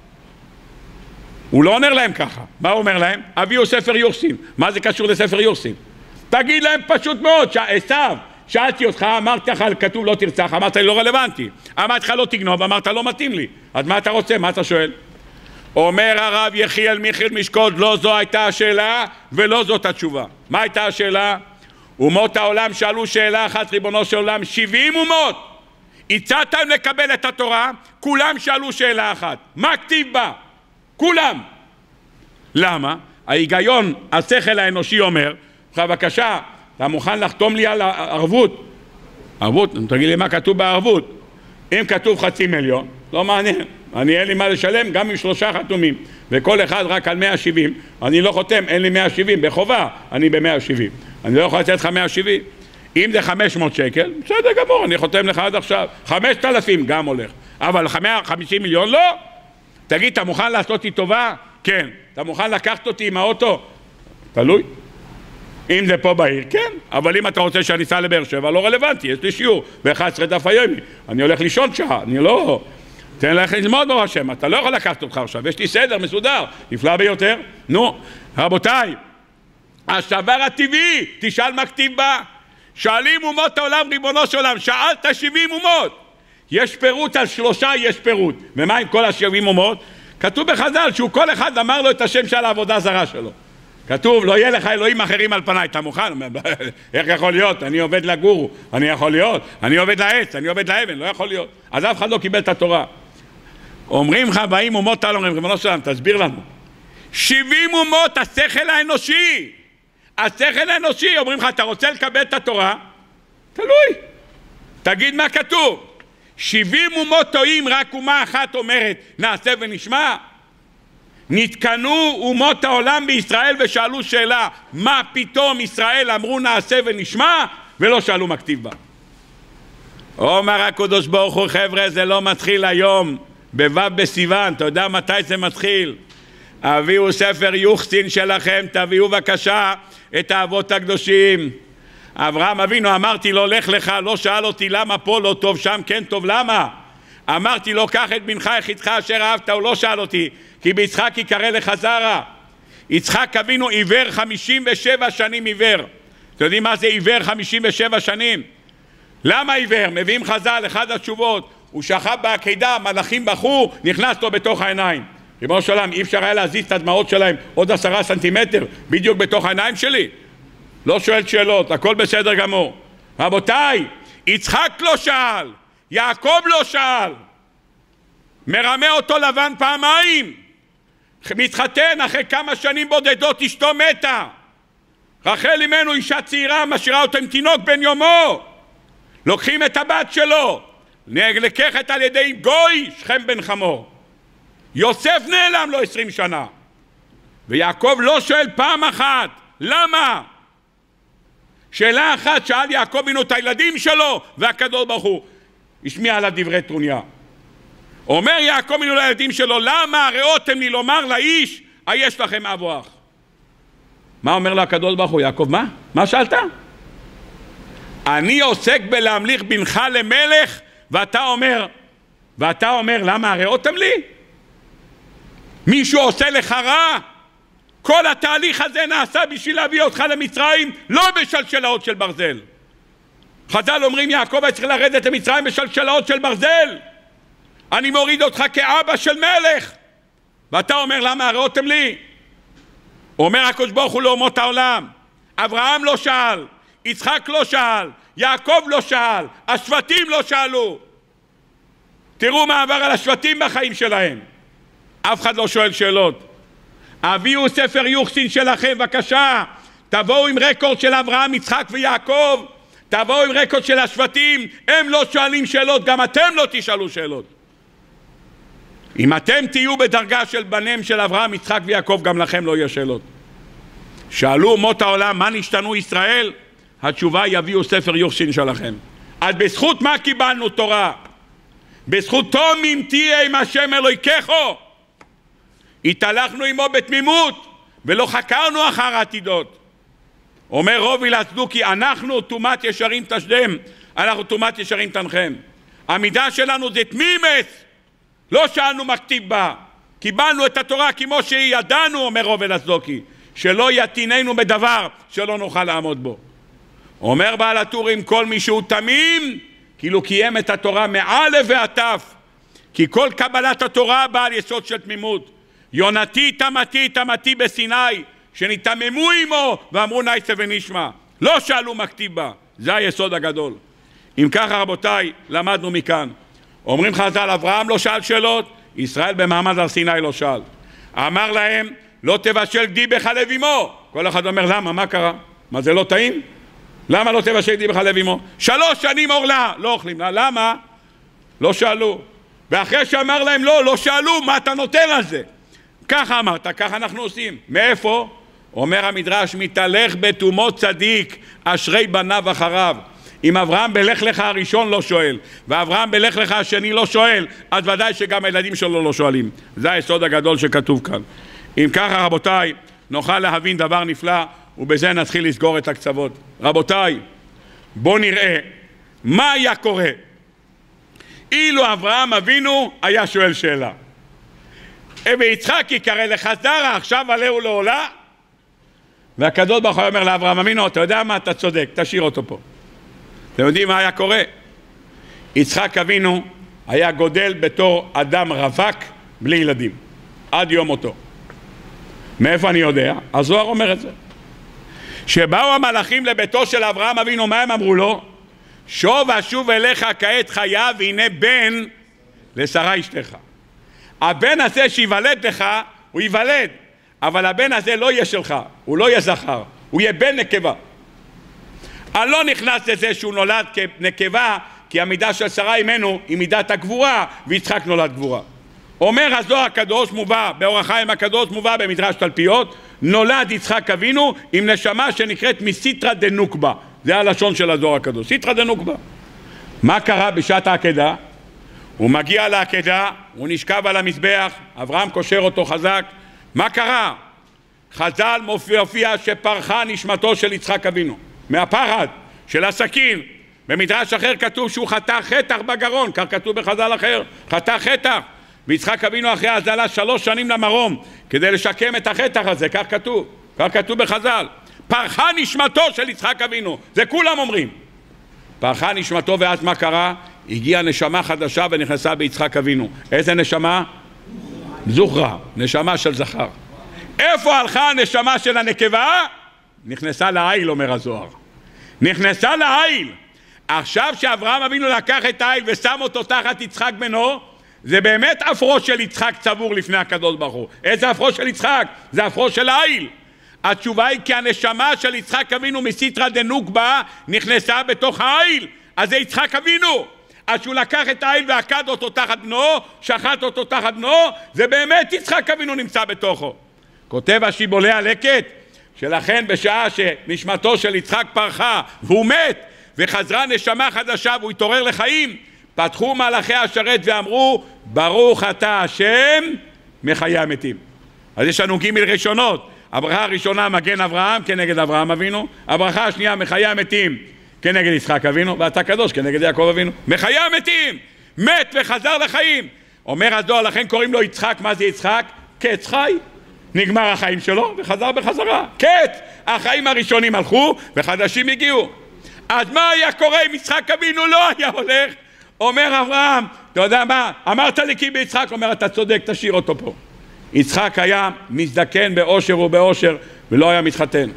הוא לא אומר להם ככה. מה הוא אומר להם? הביאו ספר יורשים. מה זה קשור לספר יורשים? תגיד להם פשוט מאוד, עשיו, שאלתי אותך, אמרתי לך כתוב לא תרצח, אמרת לי לא רלוונטי, אמרתי לך לא תגנוב, אמרת לא מתאים לי, אז מה אתה רוצה? מה אתה שואל? אומר הרב יחיאל מיכל משקוד, לא זו הייתה השאלה ולא זאת התשובה. מה הייתה השאלה? אומות העולם שאלו שאלה אחת, ריבונו של עולם, שבעים אומות הצעתם לקבל את התורה, כולם שאלו שאלה אחת, מה כתיב בה? כולם. למה? ההיגיון, השכל האנושי אומר, בבקשה, אתה מוכן לחתום לי על ערבות? ערבות? תגיד לי מה כתוב בערבות. אם כתוב חצי מיליון, לא מעניין, אני אין לי מה לשלם גם עם שלושה חתומים וכל אחד רק על מאה שבעים, אני לא חותם, אין לי מאה שבעים, בחובה אני ב-מאה שבעים, אני לא יכול לתת לך מאה שבעים. אם זה חמש מאות שקל, בסדר גמור, אני חותם לך עד עכשיו. חמשת אלפים גם הולך, אבל חמישים מיליון לא. תגיד, אתה מוכן לעשות לי טובה? כן. אתה מוכן לקחת אותי עם האוטו? תלוי. אם זה פה בעיר, כן. אבל אם אתה רוצה שאני אסע לבאר שבע, לא רלוונטי, יש לי שיעור ב-אחד עשרה דף היומי, אני הולך לישון שעה, אני לא... תן לך ללמוד ברוך השם, אתה לא יכול לקחת אותך עכשיו, יש לי סדר מסודר, נפלא ביותר. נו, רבותיי, השבר הטבעי, תשאל מה כתיב בה. שואלים אומות העולם, ריבונו של עולם, שאלת שבעים אומות. יש פירוט על שלושה, יש פירוט. ומה עם כל השבעים אומות? כתוב בחז"ל שהוא כל אחד אמר לו את השם של העבודה זרה שלו. כתוב, לא יהיה לך אלוהים אחרים על פניי. אתה מוכן? איך יכול להיות? אני עובד לגורו, אני יכול להיות, אני עובד לעץ, אני עובד לאבן, לא יכול להיות. אז אף אחד לא קיבל את התורה. אומרים לך, באים אומות העולם, אומרים, ריבונו של עולם, תסביר לנו. שבעים אומות השכל האנושי. השכל האנושי, אומרים לך, אתה רוצה לקבל את התורה? תלוי. תגיד מה כתוב. שבעים אומות טועים, רק אומה אחת אומרת, נעשה ונשמע. נתקנו אומות העולם בישראל ושאלו שאלה, מה פתאום ישראל אמרו נעשה ונשמע, ולא שאלו מה כתיב בה. אומר הקדוש ברוך הוא, חבר'ה, זה לא מתחיל היום, בו' בסיוון, אתה יודע מתי זה מתחיל? הביאו ספר יוחסין שלכם, תביאו בבקשה את האבות הקדושים. אברהם אבינו, אמרתי לו, לך לך, לא שאל אותי למה פה לא טוב, שם כן טוב, למה? אמרתי לו, קח את בנך יחידך אשר אהבת, הוא לא שאל אותי, כי ביצחק יקרא לך זרע. יצחק אבינו עיוור חמישים ושבע שנים עיוור. אתם יודעים מה זה עיוור חמישים ושבע שנים? למה עיוור? מביאים חז"ל, אחד התשובות, הוא שכב בעקידה, מלאכים בכו, נכנס לו בתוך העיניים. ריבונו של עולם, אי אפשר היה להזיז את הדמעות שלהם עוד עשרה סנטימטר, בדיוק בתוך העיניים שלי? לא שואל שאלות, הכל בסדר גמור. רבותיי, יצחק לא שאל, יעקב לא שאל, מרמה אותו לבן פעמיים, מתחתן אחרי כמה שנים בודדות, אשתו מתה, רחל אמנו אישה צעירה, משאירה אותו עם תינוק בן יומו, לוקחים את הבת שלו, נלקחת על ידי גוי, שכם בן חמור. יוסף נעלם לו עשרים שנה, ויעקב לא שואל פעם אחת, למה? שאלה אחת שאל יעקב אבינו את הילדים שלו, והקדוש ברוך הוא השמיע עליו דברי טרוניה. אומר יעקב אבינו לילדים שלו, למה ראותם לי לומר לאיש היש לכם אב או אח? מה אומר לו הקדוש ברוך הוא? יעקב, מה? מה שאלת? אני עוסק בלהמליך בנך למלך, ואתה אומר, ואתה אומר, למה הראותם לי? מישהו עושה לך רע? כל התהליך הזה נעשה בשביל להביא אותך למצרים, לא בשלשלאות של ברזל. חז"ל אומרים, יעקב היה צריך לרדת למצרים בשלשלאות של ברזל. אני מוריד אותך כאבא של מלך, ואתה אומר, למה הראותם לי? אומר הקדוש ברוך הוא לאומות העולם, אברהם לא שאל, יצחק לא שאל, יעקב לא שאל, השבטים לא שאלו. תראו מה עבר על השבטים בחיים שלהם. אף אחד לא שואל שאלות. הביאו ספר יוחסין שלכם, בבקשה, תבואו עם רקורד של אברהם, יצחק ויעקב, תבואו עם רקורד של השבטים, הם לא שואלים שאלות, גם אתם לא תשאלו שאלות. אם אתם תהיו בדרגה של בניהם של אברהם, יצחק ויעקב, גם לכם לא יהיו שאלות. שאלו אומות העולם, מה נשתנו ישראל? התשובה, יביאו ספר יוחסין שלכם. אז בזכות מה קיבלנו תורה? בזכותו ממתיה עם השם אלוהיכךו. התהלכנו עמו בתמימות, ולא חקרנו אחר העתידות. אומר רובי לצדוקי, אנחנו תומת ישרים תשדם, אנחנו תומת ישרים תנחם. המידה שלנו זה תמימס, לא שאלנו מכתיב בה, קיבלנו את התורה כמו שהיא, ידענו, אומר רובי לצדוקי, שלא יתיננו בדבר שלא נוכל לעמוד בו. אומר בעל הטורים, כל מי שהוא תמים, כאילו קיים את התורה מאלף ועד תף, כי כל קבלת התורה באה על יסוד של תמימות. יונתי תמתי תמתי בסיני, שנתממו עמו ואמרו נייצה ונשמע, לא שאלו מכתיב בה. זה היסוד הגדול. אם ככה רבותיי, למדנו מכאן. אומרים חז"ל, אברהם לא שאל שאלות, ישראל במעמד הר סיני לא שאל. אמר להם, לא תבשל גדי בחלב אמו. כל אחד אומר, למה? מה קרה? מה, זה לא טעים? למה לא תבשל גדי בחלב אמו? שלוש שנים אורלה, לא אוכלים. למה? לא שאלו. ואחרי שאמר להם לא, לא שאלו, מה אתה נותן על זה? ככה אמרת, ככה אנחנו עושים. מאיפה? אומר המדרש, מתהלך בתומות צדיק, אשרי בניו אחריו. אם אברהם בלך לך הראשון לא שואל, ואברהם בלך לך השני לא שואל, אז ודאי שגם הילדים שלו לא שואלים. זה היסוד הגדול שכתוב כאן. אם ככה רבותיי, נוכל להבין דבר נפלא, ובזה נתחיל לסגור את הקצוות. רבותיי, בואו נראה מה היה קורה אילו אברהם אבינו היה שואל שאלה. ויצחק יקרא לך זרע, עכשיו עליהו לעולה. והקדוש ברוך הוא אומר לאברהם אבינו, אתה יודע מה? אתה צודק, תשאיר אותו פה. אתם יודעים מה היה קורה? יצחק אבינו היה גודל בתור אדם רווק בלי ילדים עד יום מותו. מאיפה אני יודע? הזוהר אומר את זה. שבאו המלאכים לביתו של אברהם אבינו, מה הם אמרו לו? שוב אשוב אליך כעת חיה, והנה בן לשרה אשתך. הבן הזה שיוולד לך, הוא ייוולד, אבל הבן הזה לא יהיה שלך, הוא לא יהיה זכר, הוא יהיה בן נקבה. אני לא נכנס לזה שהוא נולד כנקבה, כי המידה של שרה אימנו היא מידת הגבורה, ויצחק נולד גבורה. אומר הזוהר הקדוש מובא, באור החיים הקדוש מובא במדרש תלפיות, נולד יצחק אבינו עם נשמה שנקראת מסיטרא דנוקבה. זה הלשון של הזוהר הקדוש, סיטרא דנוקבה. מה קרה בשעת העקדה? הוא מגיע לעקדה, הוא נשכב על המזבח, אברהם קושר אותו חזק. מה קרה? חז"ל מופיע שפרחה נשמתו של יצחק אבינו מהפחד של הסכין. במדרש אחר כתוב שהוא חתך חתך בגרון, כך כתוב בחז"ל אחר, חתך חתך. ויצחק אבינו אחרי הזלה שלוש שנים למרום כדי לשקם את החתך הזה, כך כתוב, כך כתוב בחז"ל. פרחה נשמתו של יצחק אבינו, זה כולם אומרים. פרחה נשמתו, ואז מה קרה? הגיעה נשמה חדשה ונכנסה ביצחק אבינו. איזה נשמה? זוכרה, נשמה של זכר. איפה הלכה הנשמה של הנקבה? נכנסה לעיל, אומר הזוהר. נכנסה לעיל. עכשיו שאברהם אבינו לקח את העיל ושם אותו תחת יצחק בנו, זה באמת אפרו של יצחק צבור לפני הקדוש ברוך הוא. איזה אפרו של יצחק? זה אפרו של העיל. התשובה היא כי הנשמה של יצחק אבינו מסיטרא דנוקבה נכנסה בתוך העיל, אז זה יצחק אבינו. אז שהוא לקח את העיל ועקד אותו תחת בנו, שחט אותו תחת בנו, זה באמת יצחק אבינו נמצא בתוכו. כותב השיבולי הלקט, שלכן בשעה שנשמתו של יצחק פרחה והוא מת וחזרה נשמה חדשה והוא התעורר לחיים, פתחו מלאכי השרת ואמרו, ברוך אתה השם מחיי המתים. אז יש לנו גימל ראשונות. הברכה הראשונה מגן אברהם כנגד אברהם אבינו, הברכה השנייה מחיי המתים כנגד יצחק אבינו, ואתה קדוש כנגד יעקב אבינו. מחיי המתים, מת וחזר לחיים. אומר הזוהר, לכן קוראים לו יצחק. מה זה יצחק? קץ חי. נגמר החיים שלו וחזר בחזרה. קץ. החיים הראשונים הלכו וחדשים הגיעו. אז מה היה קורה אם יצחק אבינו לא היה הולך? אומר אברהם, אתה יודע מה? אמרת לי כי ביצחק, אומר אתה צודק, תשאיר אותו פה. יצחק היה מזדקן באושר ובאושר ולא היה מתחתן.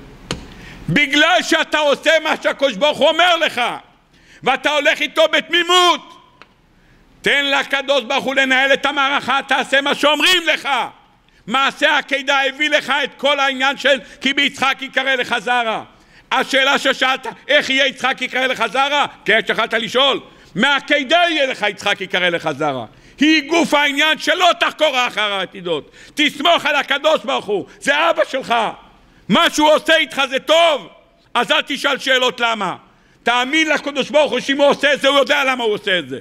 בגלל שאתה עושה מה שהקדוש ברוך הוא אומר לך ואתה הולך איתו בתמימות, תן לקדוש ברוך הוא לנהל את המערכה, תעשה מה שאומרים לך. מעשה העקדה הביא לך את כל העניין של כי ביצחק יקרא לך זרע. השאלה ששאלת, איך יהיה יצחק יקרא לך זרע? כי יכולת לשאול, מהעקדה יהיה לך יצחק יקרא לך זרע. היא גוף העניין שלא תחקור אחר העתידות. תסמוך על הקדוש ברוך הוא, זה אבא שלך. מה שהוא עושה איתך זה טוב, אז אל תשאל שאלות למה. תאמין לקדוש ברוך הוא שאם הוא עושה את זה, הוא יודע למה הוא עושה את זה.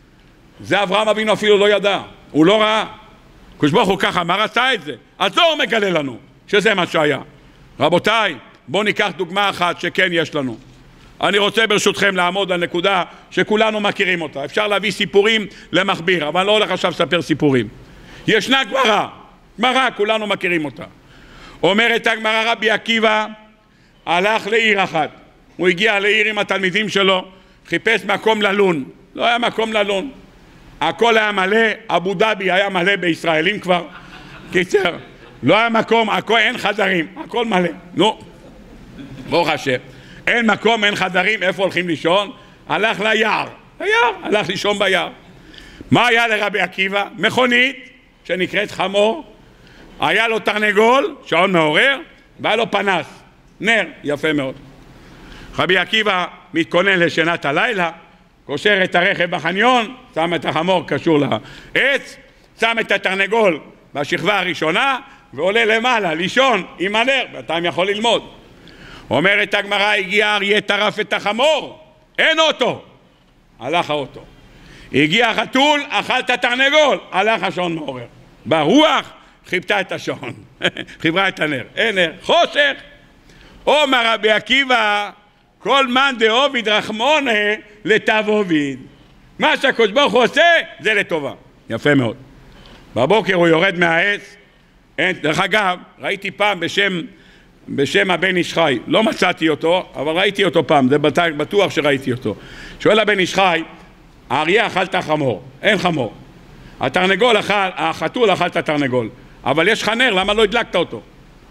זה אברהם אבינו אפילו לא ידע, הוא לא ראה. הקדוש ברוך הוא ככה, מה רצה את זה? אז לא מגלה לנו שזה מה שהיה. רבותיי, בואו ניקח דוגמה אחת שכן יש לנו. אני רוצה ברשותכם לעמוד על נקודה שכולנו מכירים אותה. אפשר להביא סיפורים למכביר, אבל אני לא הולך עכשיו לספר סיפורים. ישנה גמרא, גמרא, כולנו מכירים אותה. אומרת הגמרא, רבי עקיבא הלך לעיר אחת. הוא הגיע לעיר עם התלמידים שלו, חיפש מקום ללון. לא היה מקום ללון. הכל היה מלא, אבו דאבי היה מלא בישראלים כבר. קיצר, לא היה מקום, הכל, אין חדרים, הכל מלא. נו, ברוך השם. אין מקום, אין חדרים, איפה הולכים לישון? הלך ליער, ליער, הלך לישון ביער. מה היה לרבי עקיבא? מכונית שנקראת חמור, היה לו תרנגול, שעון מעורר, והיה לו פנס, נר, יפה מאוד. רבי עקיבא מתכונן לשנת הלילה, קושר את הרכב בחניון, שם את החמור קשור לעץ, שם את התרנגול בשכבה הראשונה, ועולה למעלה, לישון עם הנר, ואתם יכול ללמוד. אומרת הגמרא, הגיע אריה טרף את החמור, אין אוטו, הלך האוטו. הגיע חתול, אכל את התרנגול, הלך השעון מעורר. ברוח, חיפתה את השעון, חיברה את הנר, אין נר, חושך. אומר רבי עקיבא, כל מאן דעוביד רחמונה לטב עוביד. מה שהקדוש ברוך הוא עושה, זה לטובה. יפה מאוד. בבוקר הוא יורד מהעץ, אין, דרך אגב, ראיתי פעם בשם, בשם הבן איש חי, לא מצאתי אותו, אבל ראיתי אותו פעם, זה בטוח שראיתי אותו. שואל הבן איש חי, האריה אכל את החמור, אין חמור. התרנגול אכל, החתול אכל את התרנגול, אבל יש חנר, למה לא הדלקת אותו?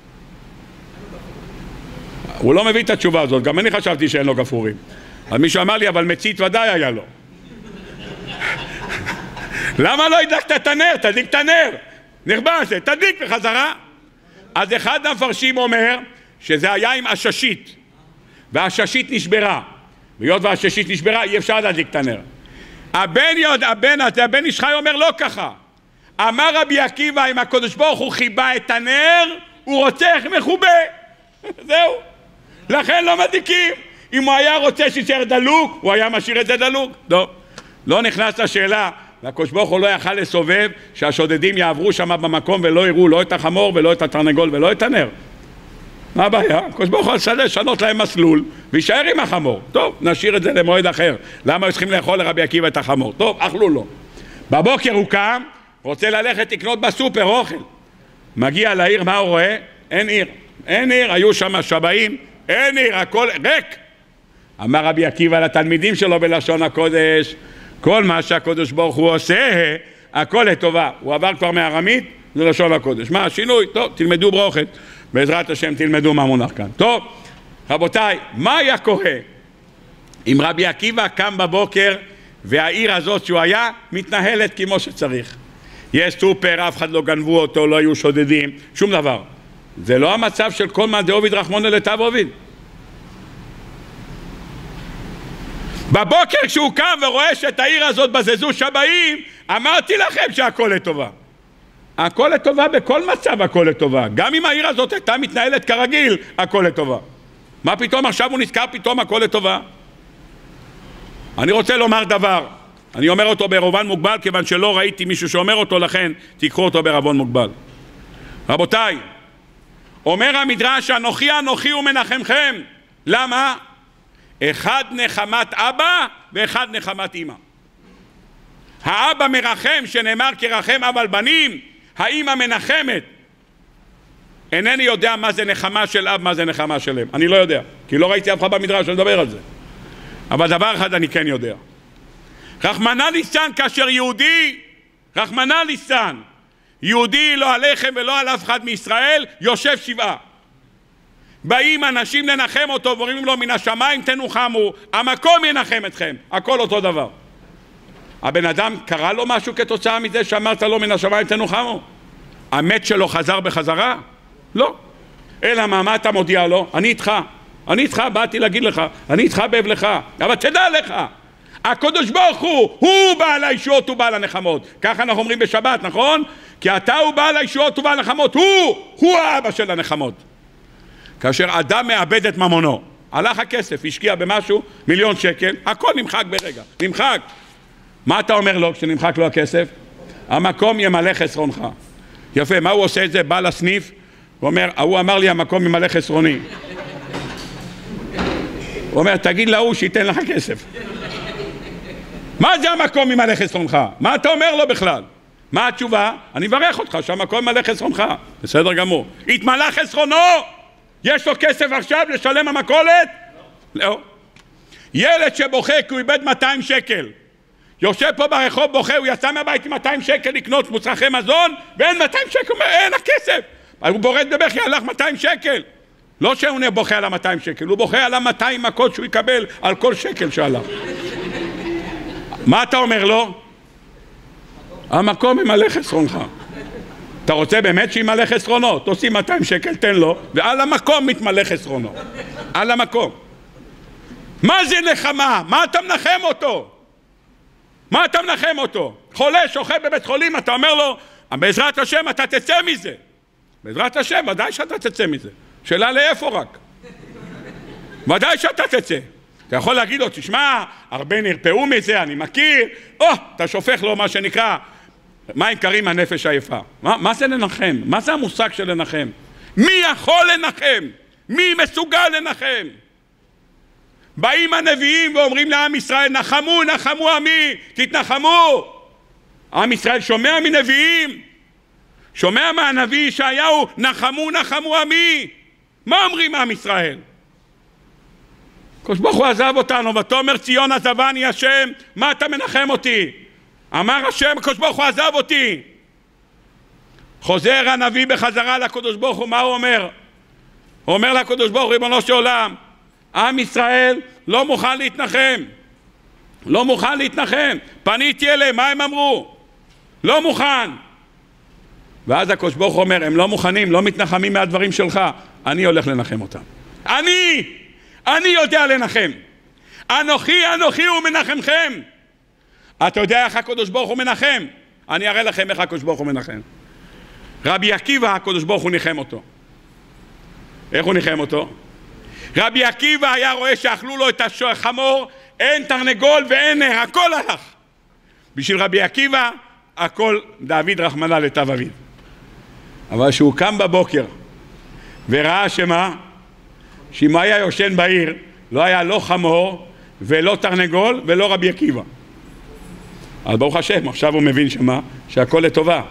הוא לא מביא את התשובה הזאת, גם אני חשבתי שאין לו גפרורים. אז מישהו אמר לי, אבל מצית ודאי היה לו. למה לא הדלקת את הנר? תדליק את הנר. נכבה זה, תדליק בחזרה. אז אחד המפרשים אומר שזה היה עם עששית, והעששית נשברה. והיות והעששית נשברה, אי אפשר להדליק את הנר. הבן יוד, הבן הזה, הבן איש חי אומר לא ככה. אמר רבי עקיבא, אם הקדוש ברוך הוא חיבה את הנר, הוא רוצה איך מחובה. זהו. לכן לא מדליקים. אם הוא היה רוצה שישאר דלוק, הוא היה משאיר את זה דלוק. לא. לא נכנס לשאלה, והקדוש ברוך הוא לא יכל לסובב שהשודדים יעברו שם במקום ולא יראו לא את החמור ולא את התרנגול ולא את הנר. מה הבעיה? הקדוש ברוך הוא לשנות להם מסלול וישאר עם החמור. טוב, נשאיר את זה למועד אחר. למה הם צריכים לאכול לרבי עקיבא את החמור? טוב, אכלו לו. בבוקר הוא קם, רוצה ללכת לקנות בסופר אוכל. מגיע לעיר, מה הוא רואה? אין עיר. אין עיר, היו שם שבעים, אין עיר, הכל ריק. אמר רבי עקיבא לתלמידים שלו בלשון הקודש, כל מה שהקודש ברוך הוא עושה, הכל לטובה. הוא עבר כבר מארמית, זה לשון הקודש. מה השינוי? טוב, תלמדו ברוכת. בעזרת השם תלמדו מה מונח כאן. טוב, רבותיי, מה היה קורה אם רבי עקיבא קם בבוקר והעיר הזאת שהוא היה מתנהלת כמו שצריך? יש סופר, אף אחד לא גנבו אותו, לא היו שודדים, שום דבר. זה לא המצב של כל מאן דעוביד רחמנא לטב עוביד. בבוקר כשהוא קם ורואה שאת העיר הזאת בזזו שבעים, אמרתי לכם שהכל לטובה. הכל לטובה בכל מצב, הכל לטובה. גם אם העיר הזאת הייתה מתנהלת כרגיל, הכל לטובה. מה פתאום עכשיו הוא נזכר פתאום הכל לטובה? אני רוצה לומר דבר, אני אומר אותו בערבון מוגבל כיוון שלא ראיתי מישהו שאומר אותו, לכן תיקחו אותו בערבון מוגבל. רבותיי, אומר המדרש, אנוכי אנוכי ומנחמכם. למה? אחד נחמת אבא ואחד נחמת אמא. האבא מרחם, שנאמר כרחם אב על בנים, האמא מנחמת. אינני יודע מה זה נחמה של אב, מה זה נחמה של אם. אני לא יודע, כי לא ראיתי אף אחד במדרש לדבר על זה. אבל דבר אחד אני כן יודע. רחמנא ליצלן, כאשר יהודי, רחמנא ליצלן, יהודי לא עליכם ולא על אף אחד מישראל, יושב שבעה. באים אנשים לנחם אותו ואומרים לו, מן השמיים תנוחמו, המקום ינחם אתכם, הכל אותו דבר. הבן אדם קרא לו משהו כתוצאה מזה שאמרת לו מן השמיים תנוחמו? המת שלו חזר בחזרה? לא. אלא מה, מה אתה מודיע לו? אני איתך, אני איתך, באתי להגיד לך, אני איתך באבלך, אבל תדע לך, הקדוש ברוך הוא, הוא בעל הישועות ובעל הנחמות. ככה אנחנו אומרים בשבת, נכון? כי אתה הוא בעל הישועות ובעל הנחמות, הוא, הוא האבא של הנחמות. כאשר אדם מאבד את ממונו, הלך הכסף, השקיע במשהו, מיליון שקל, הכל נמחק ברגע, נמחק. מה אתה אומר לו כשנמחק לו הכסף? המקום ימלא חסרונך. יפה, מה הוא עושה את זה? בא לסניף, הוא אומר, הוא אמר לי המקום ימלא חסרוני. הוא אומר, תגיד להוא שייתן לך כסף. מה זה המקום ימלא חסרונך? מה אתה אומר לו בכלל? מה התשובה? אני מברך אותך שהמקום ימלא חסרונך. בסדר גמור. התמלא חסרונו? יש לו כסף עכשיו לשלם המכולת? לא. ילד שבוכה כי הוא איבד מאתיים שקל. יושב פה ברחוב בוכה, הוא יצא מהבית עם מאתיים שקל לקנות מצרכי מזון, ואין מאתיים שקל, הוא אומר, אין הכסף. הוא בורד בבכי, הלך מאתיים שקל. לא שהוא בוכה על ה-מאתיים שקל, הוא בוכה על ה-מאתיים מכות שהוא יקבל על כל שקל שהלך. מה אתה אומר לו? המקום ימלא חסרונך. אתה רוצה באמת שימלא חסרונו? תוציא מאתיים שקל, תן לו, ועל המקום מתמלא חסרונו. על המקום. מה זה נחמה? מה אתה מנחם אותו? מה אתה מנחם אותו? חולה שוכב בבית חולים, אתה אומר לו, בעזרת השם אתה תצא מזה. בעזרת השם, ודאי שאתה תצא מזה. שאלה לאיפה רק? ודאי שאתה תצא. אתה יכול להגיד לו, תשמע, הרבה נרפאו מזה, אני מכיר. או, אתה שופך לו מה שנקרא, מים קרים הנפש היפה. מה, מה זה לנחם? מה זה המושג של לנחם? מי יכול לנחם? מי מסוגל לנחם? באים הנביאים ואומרים לעם ישראל, נחמו, נחמו עמי, תתנחמו. עם ישראל שומע מנביאים, שומע מהנביא ישעיהו, נחמו, נחמו עמי. מה אומרים עם ישראל? הקדוש ברוך הוא עזב אותנו, ותאמר ציון עזבני השם, מה אתה מנחם אותי? אמר השם, הקדוש ברוך הוא עזב אותי. חוזר הנביא בחזרה לקדוש ברוך הוא, מה הוא אומר? הוא אומר לקדוש ברוך הוא, ריבונו של עולם, עם ישראל לא מוכן להתנחם, לא מוכן להתנחם. פניתי אליהם, מה הם אמרו? לא מוכן. ואז הקדוש ברוך הוא אומר, הם לא מוכנים, לא מתנחמים מהדברים שלך, אני הולך לנחם אותם. אני, אני יודע לנחם. אנוכי, אנוכי הוא מנחמכם. אתה יודע איך הקדוש ברוך הוא מנחם? אני אראה לכם איך הקדוש ברוך הוא מנחם. רבי עקיבא, הקדוש ברוך הוא ניחם אותו. איך הוא ניחם אותו? רבי עקיבא היה רואה שאכלו לו את החמור, אין תרנגול ואין נר, הכל הלך. בשביל רבי עקיבא, הכל דוד רחמנא לטב אביו. אבל כשהוא קם בבוקר וראה שמה, שאם היה יושן בעיר, לא היה לא חמור ולא תרנגול ולא רבי עקיבא. אז ברוך השם, עכשיו הוא מבין שמה, שהכל לטובה.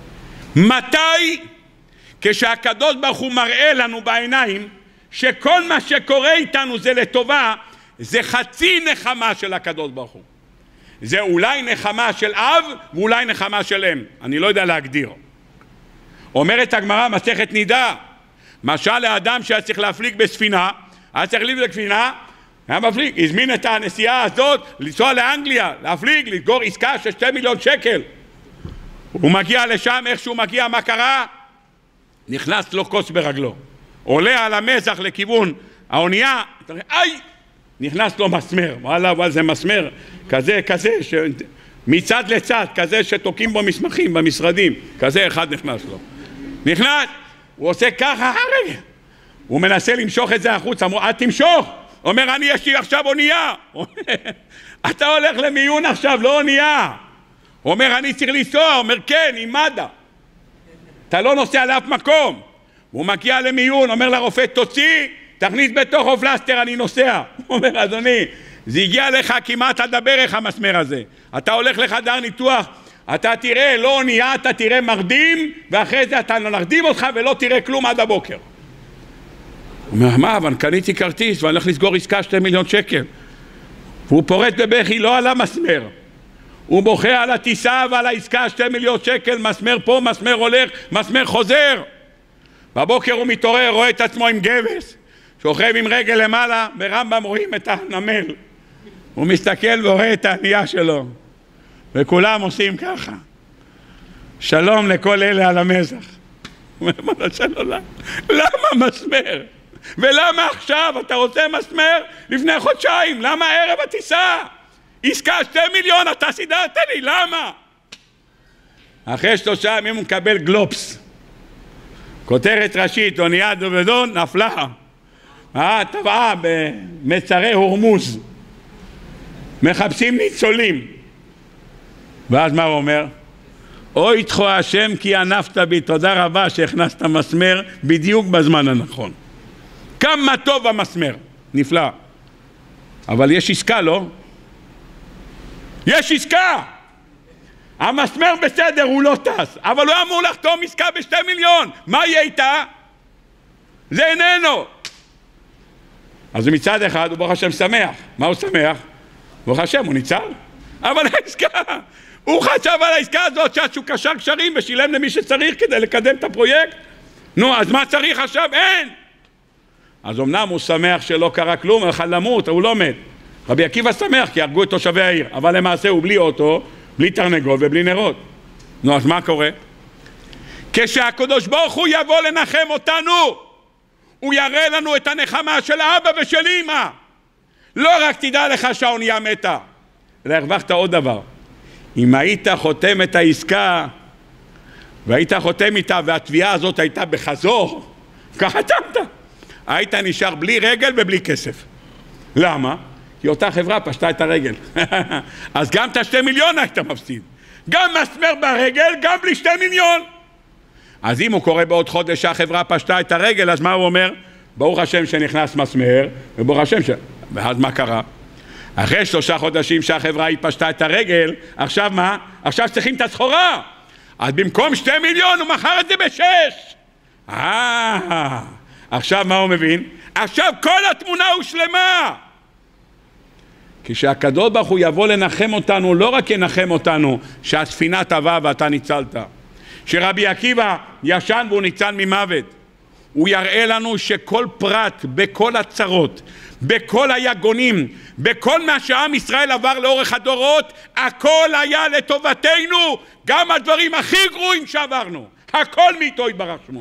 מתי? כשהקדוש ברוך הוא מראה לנו בעיניים שכל מה שקורה איתנו זה לטובה, זה חצי נחמה של הקדוש ברוך הוא. זה אולי נחמה של אב ואולי נחמה של אם, אני לא יודע להגדיר. אומרת הגמרא מסכת נידה, משל לאדם שהיה צריך להפליג בספינה, היה צריך להפליג בספינה, היה מפליג, הזמין את הנסיעה הזאת לנסוע לאנגליה, להפליג, לסגור עסקה של שתי מיליון שקל. הוא מגיע לשם, איך שהוא מגיע, מה קרה? נכנס לו קוץ ברגלו, עולה על המזח לכיוון האונייה, איי! נכנס לו מסמר, וואלה, וואלה, זה מסמר, כזה, כזה, ש... מצד לצד, כזה שתוקים בו מסמכים במשרדים, כזה אחד נכנס לו. נכנס, הוא עושה ככה, הרגע, הוא מנסה למשוך את זה החוצה, אמרו, אל תמשוך, הוא אומר, אני יש לי עכשיו אונייה, אתה הולך למיון עכשיו, לא אונייה, הוא אומר, אני צריך לנסוע, הוא אומר, כן, עם מד"א, אתה לא נוסע לאף מקום. הוא מגיע למיון, אומר לרופא, תוציא, תכניס בתוכו פלסטר, אני נוסע. הוא אומר, אדוני, זה הגיע לך כמעט עד הברך המסמר הזה. אתה הולך לחדר ניתוח, אתה תראה לא אונייה, אתה תראה מרדים, ואחרי זה אתה נרדים אותך ולא תראה כלום עד הבוקר. הוא אומר, מה, אבל קניתי כרטיס ואני הולך לסגור עסקה שתי מיליון שקל. והוא פורט בבכי, לא על המסמר. הוא בוכה על הטיסה ועל העסקה, שתי מיליון שקל, מסמר פה, מסמר הולך, מסמר חוזר. בבוקר הוא מתעורר, רואה את עצמו עם גבס, שוכב עם רגל למעלה, ברמב"ם רואים את הנמל. הוא מסתכל ורואה את הענייה שלו. וכולם עושים ככה. שלום לכל אלה על המזח. הוא אומר, מה שלום, למה מסמר? ולמה עכשיו אתה רוצה מסמר לפני חודשיים? למה ערב הטיסה? עסקה שתי מיליון, אתה סידרת לי, למה? אחרי שלושה ימים הוא מקבל גלופס. כותרת ראשית, אוניית דובדון נפלה. אה, טבעה במצרי הורמוז. מחפשים ניצולים. ואז מה הוא אומר? אוי תחו השם כי ענפת בי, תודה רבה שהכנסת מסמר בדיוק בזמן הנכון. כמה טוב המסמר, נפלא. אבל יש עסקה, לא? יש עסקה! המסמר בסדר, הוא לא טס, אבל הוא אמור לחתום עסקה בשתי מיליון. מה יהיה איתה? זה איננו. אז מצד אחד הוא ברוך השם שמח. מה הוא שמח? ברוך השם, הוא ניצל. אבל העסקה, הוא חשב על העסקה הזאת שהוא קשר קשרים ושילם למי שצריך כדי לקדם את הפרויקט. נו, אז מה צריך עכשיו? אין. אז אמנם הוא שמח שלא קרה כלום, הוא יכול למות, הוא לא מת. רבי עקיבא שמח כי הרגו את תושבי העיר, אבל למעשה הוא בלי אוטו, בלי תרנגול ובלי נרות. נו, אז מה קורה? כשהקדוש ברוך הוא יבוא לנחם אותנו, הוא יראה לנו את הנחמה של אבא ושל אמא. לא רק תדע לך שהאונייה מתה, אלא הרווחת עוד דבר. אם היית חותם את העסקה, והיית חותם איתה, והתביעה הזאת הייתה בחזור, ככה חתמת. היית נשאר בלי רגל ובלי כסף. למה? כי אותה חברה פשטה את הרגל. אז גם את השתי מיליון היית מפסיד. גם מסמר ברגל, גם בלי שתי מיליון. אז אם הוא קורא בעוד חודש שהחברה פשטה את הרגל, אז מה הוא אומר? ברוך השם שנכנס מסמר, וברוך השם ש... ואז מה קרה? אחרי שלושה חודשים שהחברה התפשטה את הרגל, עכשיו מה? עכשיו צריכים את הסחורה. אז במקום שתי מיליון הוא מכר את זה בשש. אה, עכשיו מה הוא מבין? עכשיו כל התמונה הושלמה. כשהקדוש ברוך הוא יבוא לנחם אותנו, לא רק ינחם אותנו שהספינה טבעה ואתה ניצלת, שרבי עקיבא ישן והוא ניצל ממוות, הוא יראה לנו שכל פרט בכל הצרות, בכל היגונים, בכל מה שעם ישראל עבר לאורך הדורות, הכל היה לטובתנו, גם הדברים הכי גרועים שעברנו, הכל מאיתו יתברך שמו.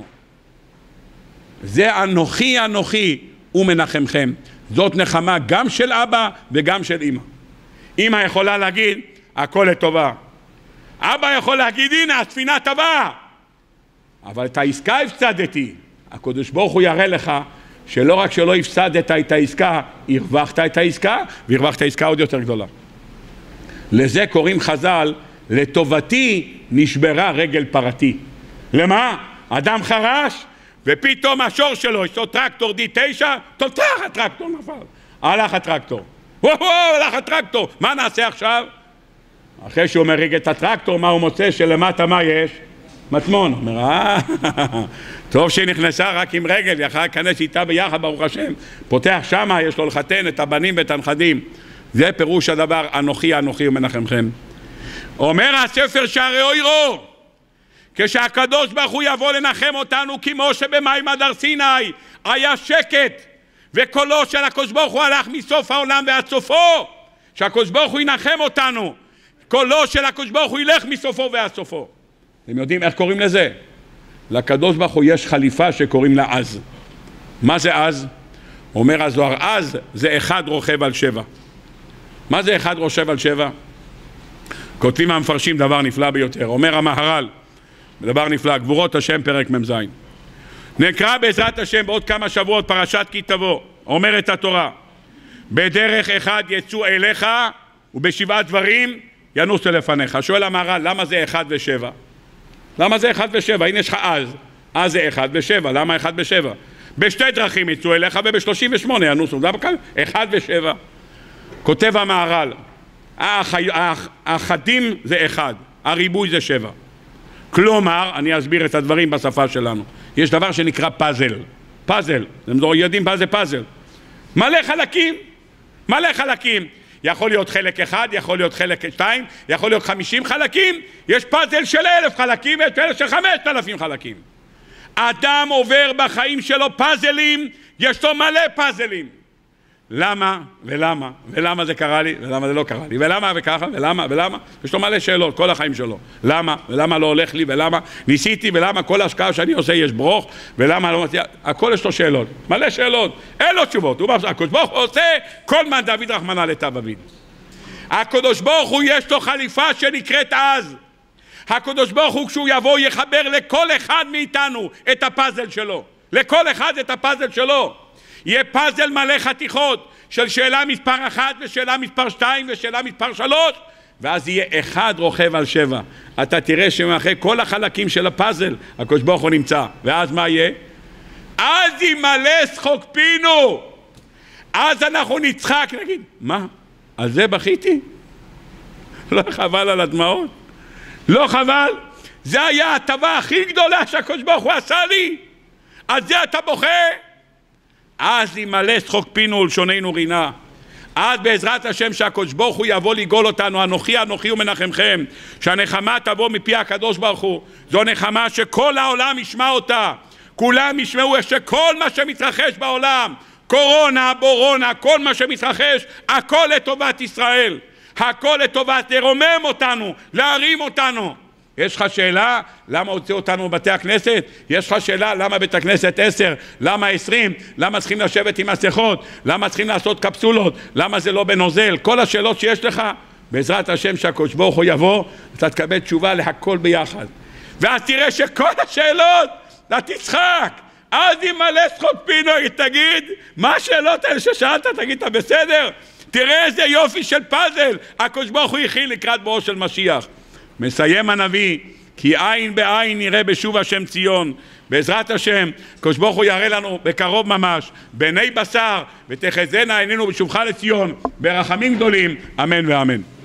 זה אנוכי אנוכי ומנחמכם. זאת נחמה גם של אבא וגם של אמא. אמא יכולה להגיד הכל לטובה, אבא יכול להגיד הנה הספינה טבעה, אבל את העסקה הפסדתי. הקדוש ברוך הוא יראה לך שלא רק שלא הפסדת את העסקה, הרווחת את העסקה, והרווחת העסקה עוד יותר גדולה. לזה קוראים חז"ל, לטובתי נשברה רגל פרתי. למה? אדם חרש ופתאום השור שלו, יש לו טרקטור די תשע, תותח הטרקטור נפל. הלך הטרקטור. וואו, הלך הטרקטור. מה נעשה עכשיו? אחרי שהוא מריג את הטרקטור, מה הוא מוצא? שלמטה מה יש? מטמון. הוא אומר, אה, טוב שהיא נכנסה רק עם רגל, יכל להיכנס איתה ביחד, ברוך השם. פותח שמה, יש לו לחתן את הבנים ואת הנכדים. זה פירוש הדבר, אנוכי אנוכי ומנחמכם. אומר הספר שערי אוירו, כשהקדוש ברוך הוא יבוא לנחם אותנו כמו שבמימד הר סיני היה שקט וקולו של הקדוש ברוך הוא הלך מסוף העולם ועד סופו, שהקדוש ברוך הוא ינחם אותנו, קולו של הקדוש ברוך הוא ילך מסופו ועד סופו. אתם יודעים איך קוראים לזה? לקדוש ברוך הוא יש חליפה שקוראים לה עז. מה זה עז? אומר הזוהר, עז זה אחד רוכב על שבע. מה זה אחד רוכב על שבע? כותבים המפרשים דבר נפלא ביותר. אומר המהר"ל, דבר נפלא, גבורות השם פרק מ"ז. נקרא בעזרת השם בעוד כמה שבועות פרשת כי תבוא. אומרת התורה, בדרך אחד יצאו אליך ובשבעה דברים ינוסו לפניך. שואל המהר"ל, למה זה אחד ושבע? למה זה אחד ושבע? הנה יש לך אז, אז זה אחד ושבע, למה אחד ושבע? בשתי דרכים יצאו אליך ובשלושים ושמונה ינוסו, למה כאן? אחד ושבע. כותב המהר"ל, האחדים זה אחד, הריבוי זה שבע. כלומר, אני אסביר את הדברים בשפה שלנו, יש דבר שנקרא פאזל, פאזל, אתם יודעים מה זה פאזל? מלא חלקים, מלא חלקים, יכול להיות חלק אחד, יכול להיות חלק שתיים, יכול להיות חמישים חלקים, יש פאזל של אלף חלקים ויש פאזל של חמשת אלפים חלקים. אדם עובר בחיים שלו פאזלים, יש לו מלא פאזלים. למה ולמה ולמה זה קרה לי ולמה זה לא קרה לי ולמה וככה ולמה ולמה, יש לו מלא שאלות כל החיים שלו, למה ולמה לא הולך לי ולמה ניסיתי ולמה כל השקעה שאני עושה יש ברוך ולמה לא מצליח, הכל יש לו שאלות, מלא שאלות, אין לו תשובות. הוא אומר, הקדוש ברוך הוא עושה כל מה דוד רחמנא לטב אביד. הקדוש ברוך הוא יש לו חליפה שנקראת אז. הקדוש ברוך הוא כשהוא יבוא יחבר לכל אחד מאיתנו את הפאזל שלו, לכל אחד את הפאזל שלו. יהיה פאזל מלא חתיכות של שאלה מספר אחת ושאלה מספר שתיים ושאלה מספר שלוש, ואז יהיה אחד רוכב על שבע. אתה תראה שמאחורי כל החלקים של הפאזל הקדוש ברוך הוא נמצא. ואז מה יהיה? אז ימלא שחוק פינו, אז אנחנו נצחק, נגיד מה? על זה בכיתי? לא חבל על הדמעות? לא חבל? זה היה ההטבה הכי גדולה שהקדוש ברוך הוא עשה לי, על זה אתה בוכה? אז ימלא שחוק פינו ולשוננו רינה. אז בעזרת השם שהקדוש ברוך הוא יבוא לגאול אותנו, אנוכי אנוכי ומנחמכם, שהנחמה תבוא מפי הקדוש ברוך הוא. זו נחמה שכל העולם ישמע אותה, כולם ישמעו שכל מה שמתרחש בעולם, קורונה, בורונה, כל מה שמתרחש, הכל לטובת ישראל, הכל לטובת לרומם אותנו, להרים אותנו. יש לך שאלה למה הוציאו אותנו בבתי הכנסת? יש לך שאלה למה בית הכנסת עשר? למה עשרים? למה צריכים לשבת עם מסכות? למה צריכים לעשות קפסולות? למה זה לא בנוזל? כל השאלות שיש לך, בעזרת השם שהקדוש ברוך הוא יבוא, אתה תקבל תשובה להכל ביחד. ואז תראה שכל השאלות, אתה תצחק. אז ימלא שחוק פינו, תגיד, מה השאלות האלה ששאלת? תגיד, אתה בסדר? תראה איזה יופי של פאזל הקדוש ברוך הוא הכין לקראת בואו של משיח. מסיים הנביא, כי עין בעין נראה בשוב השם ציון. בעזרת השם הקדוש ברוך הוא יראה לנו בקרוב ממש בני בשר, ותחזינה עינינו בשובך לציון ברחמים גדולים, אמן ואמן.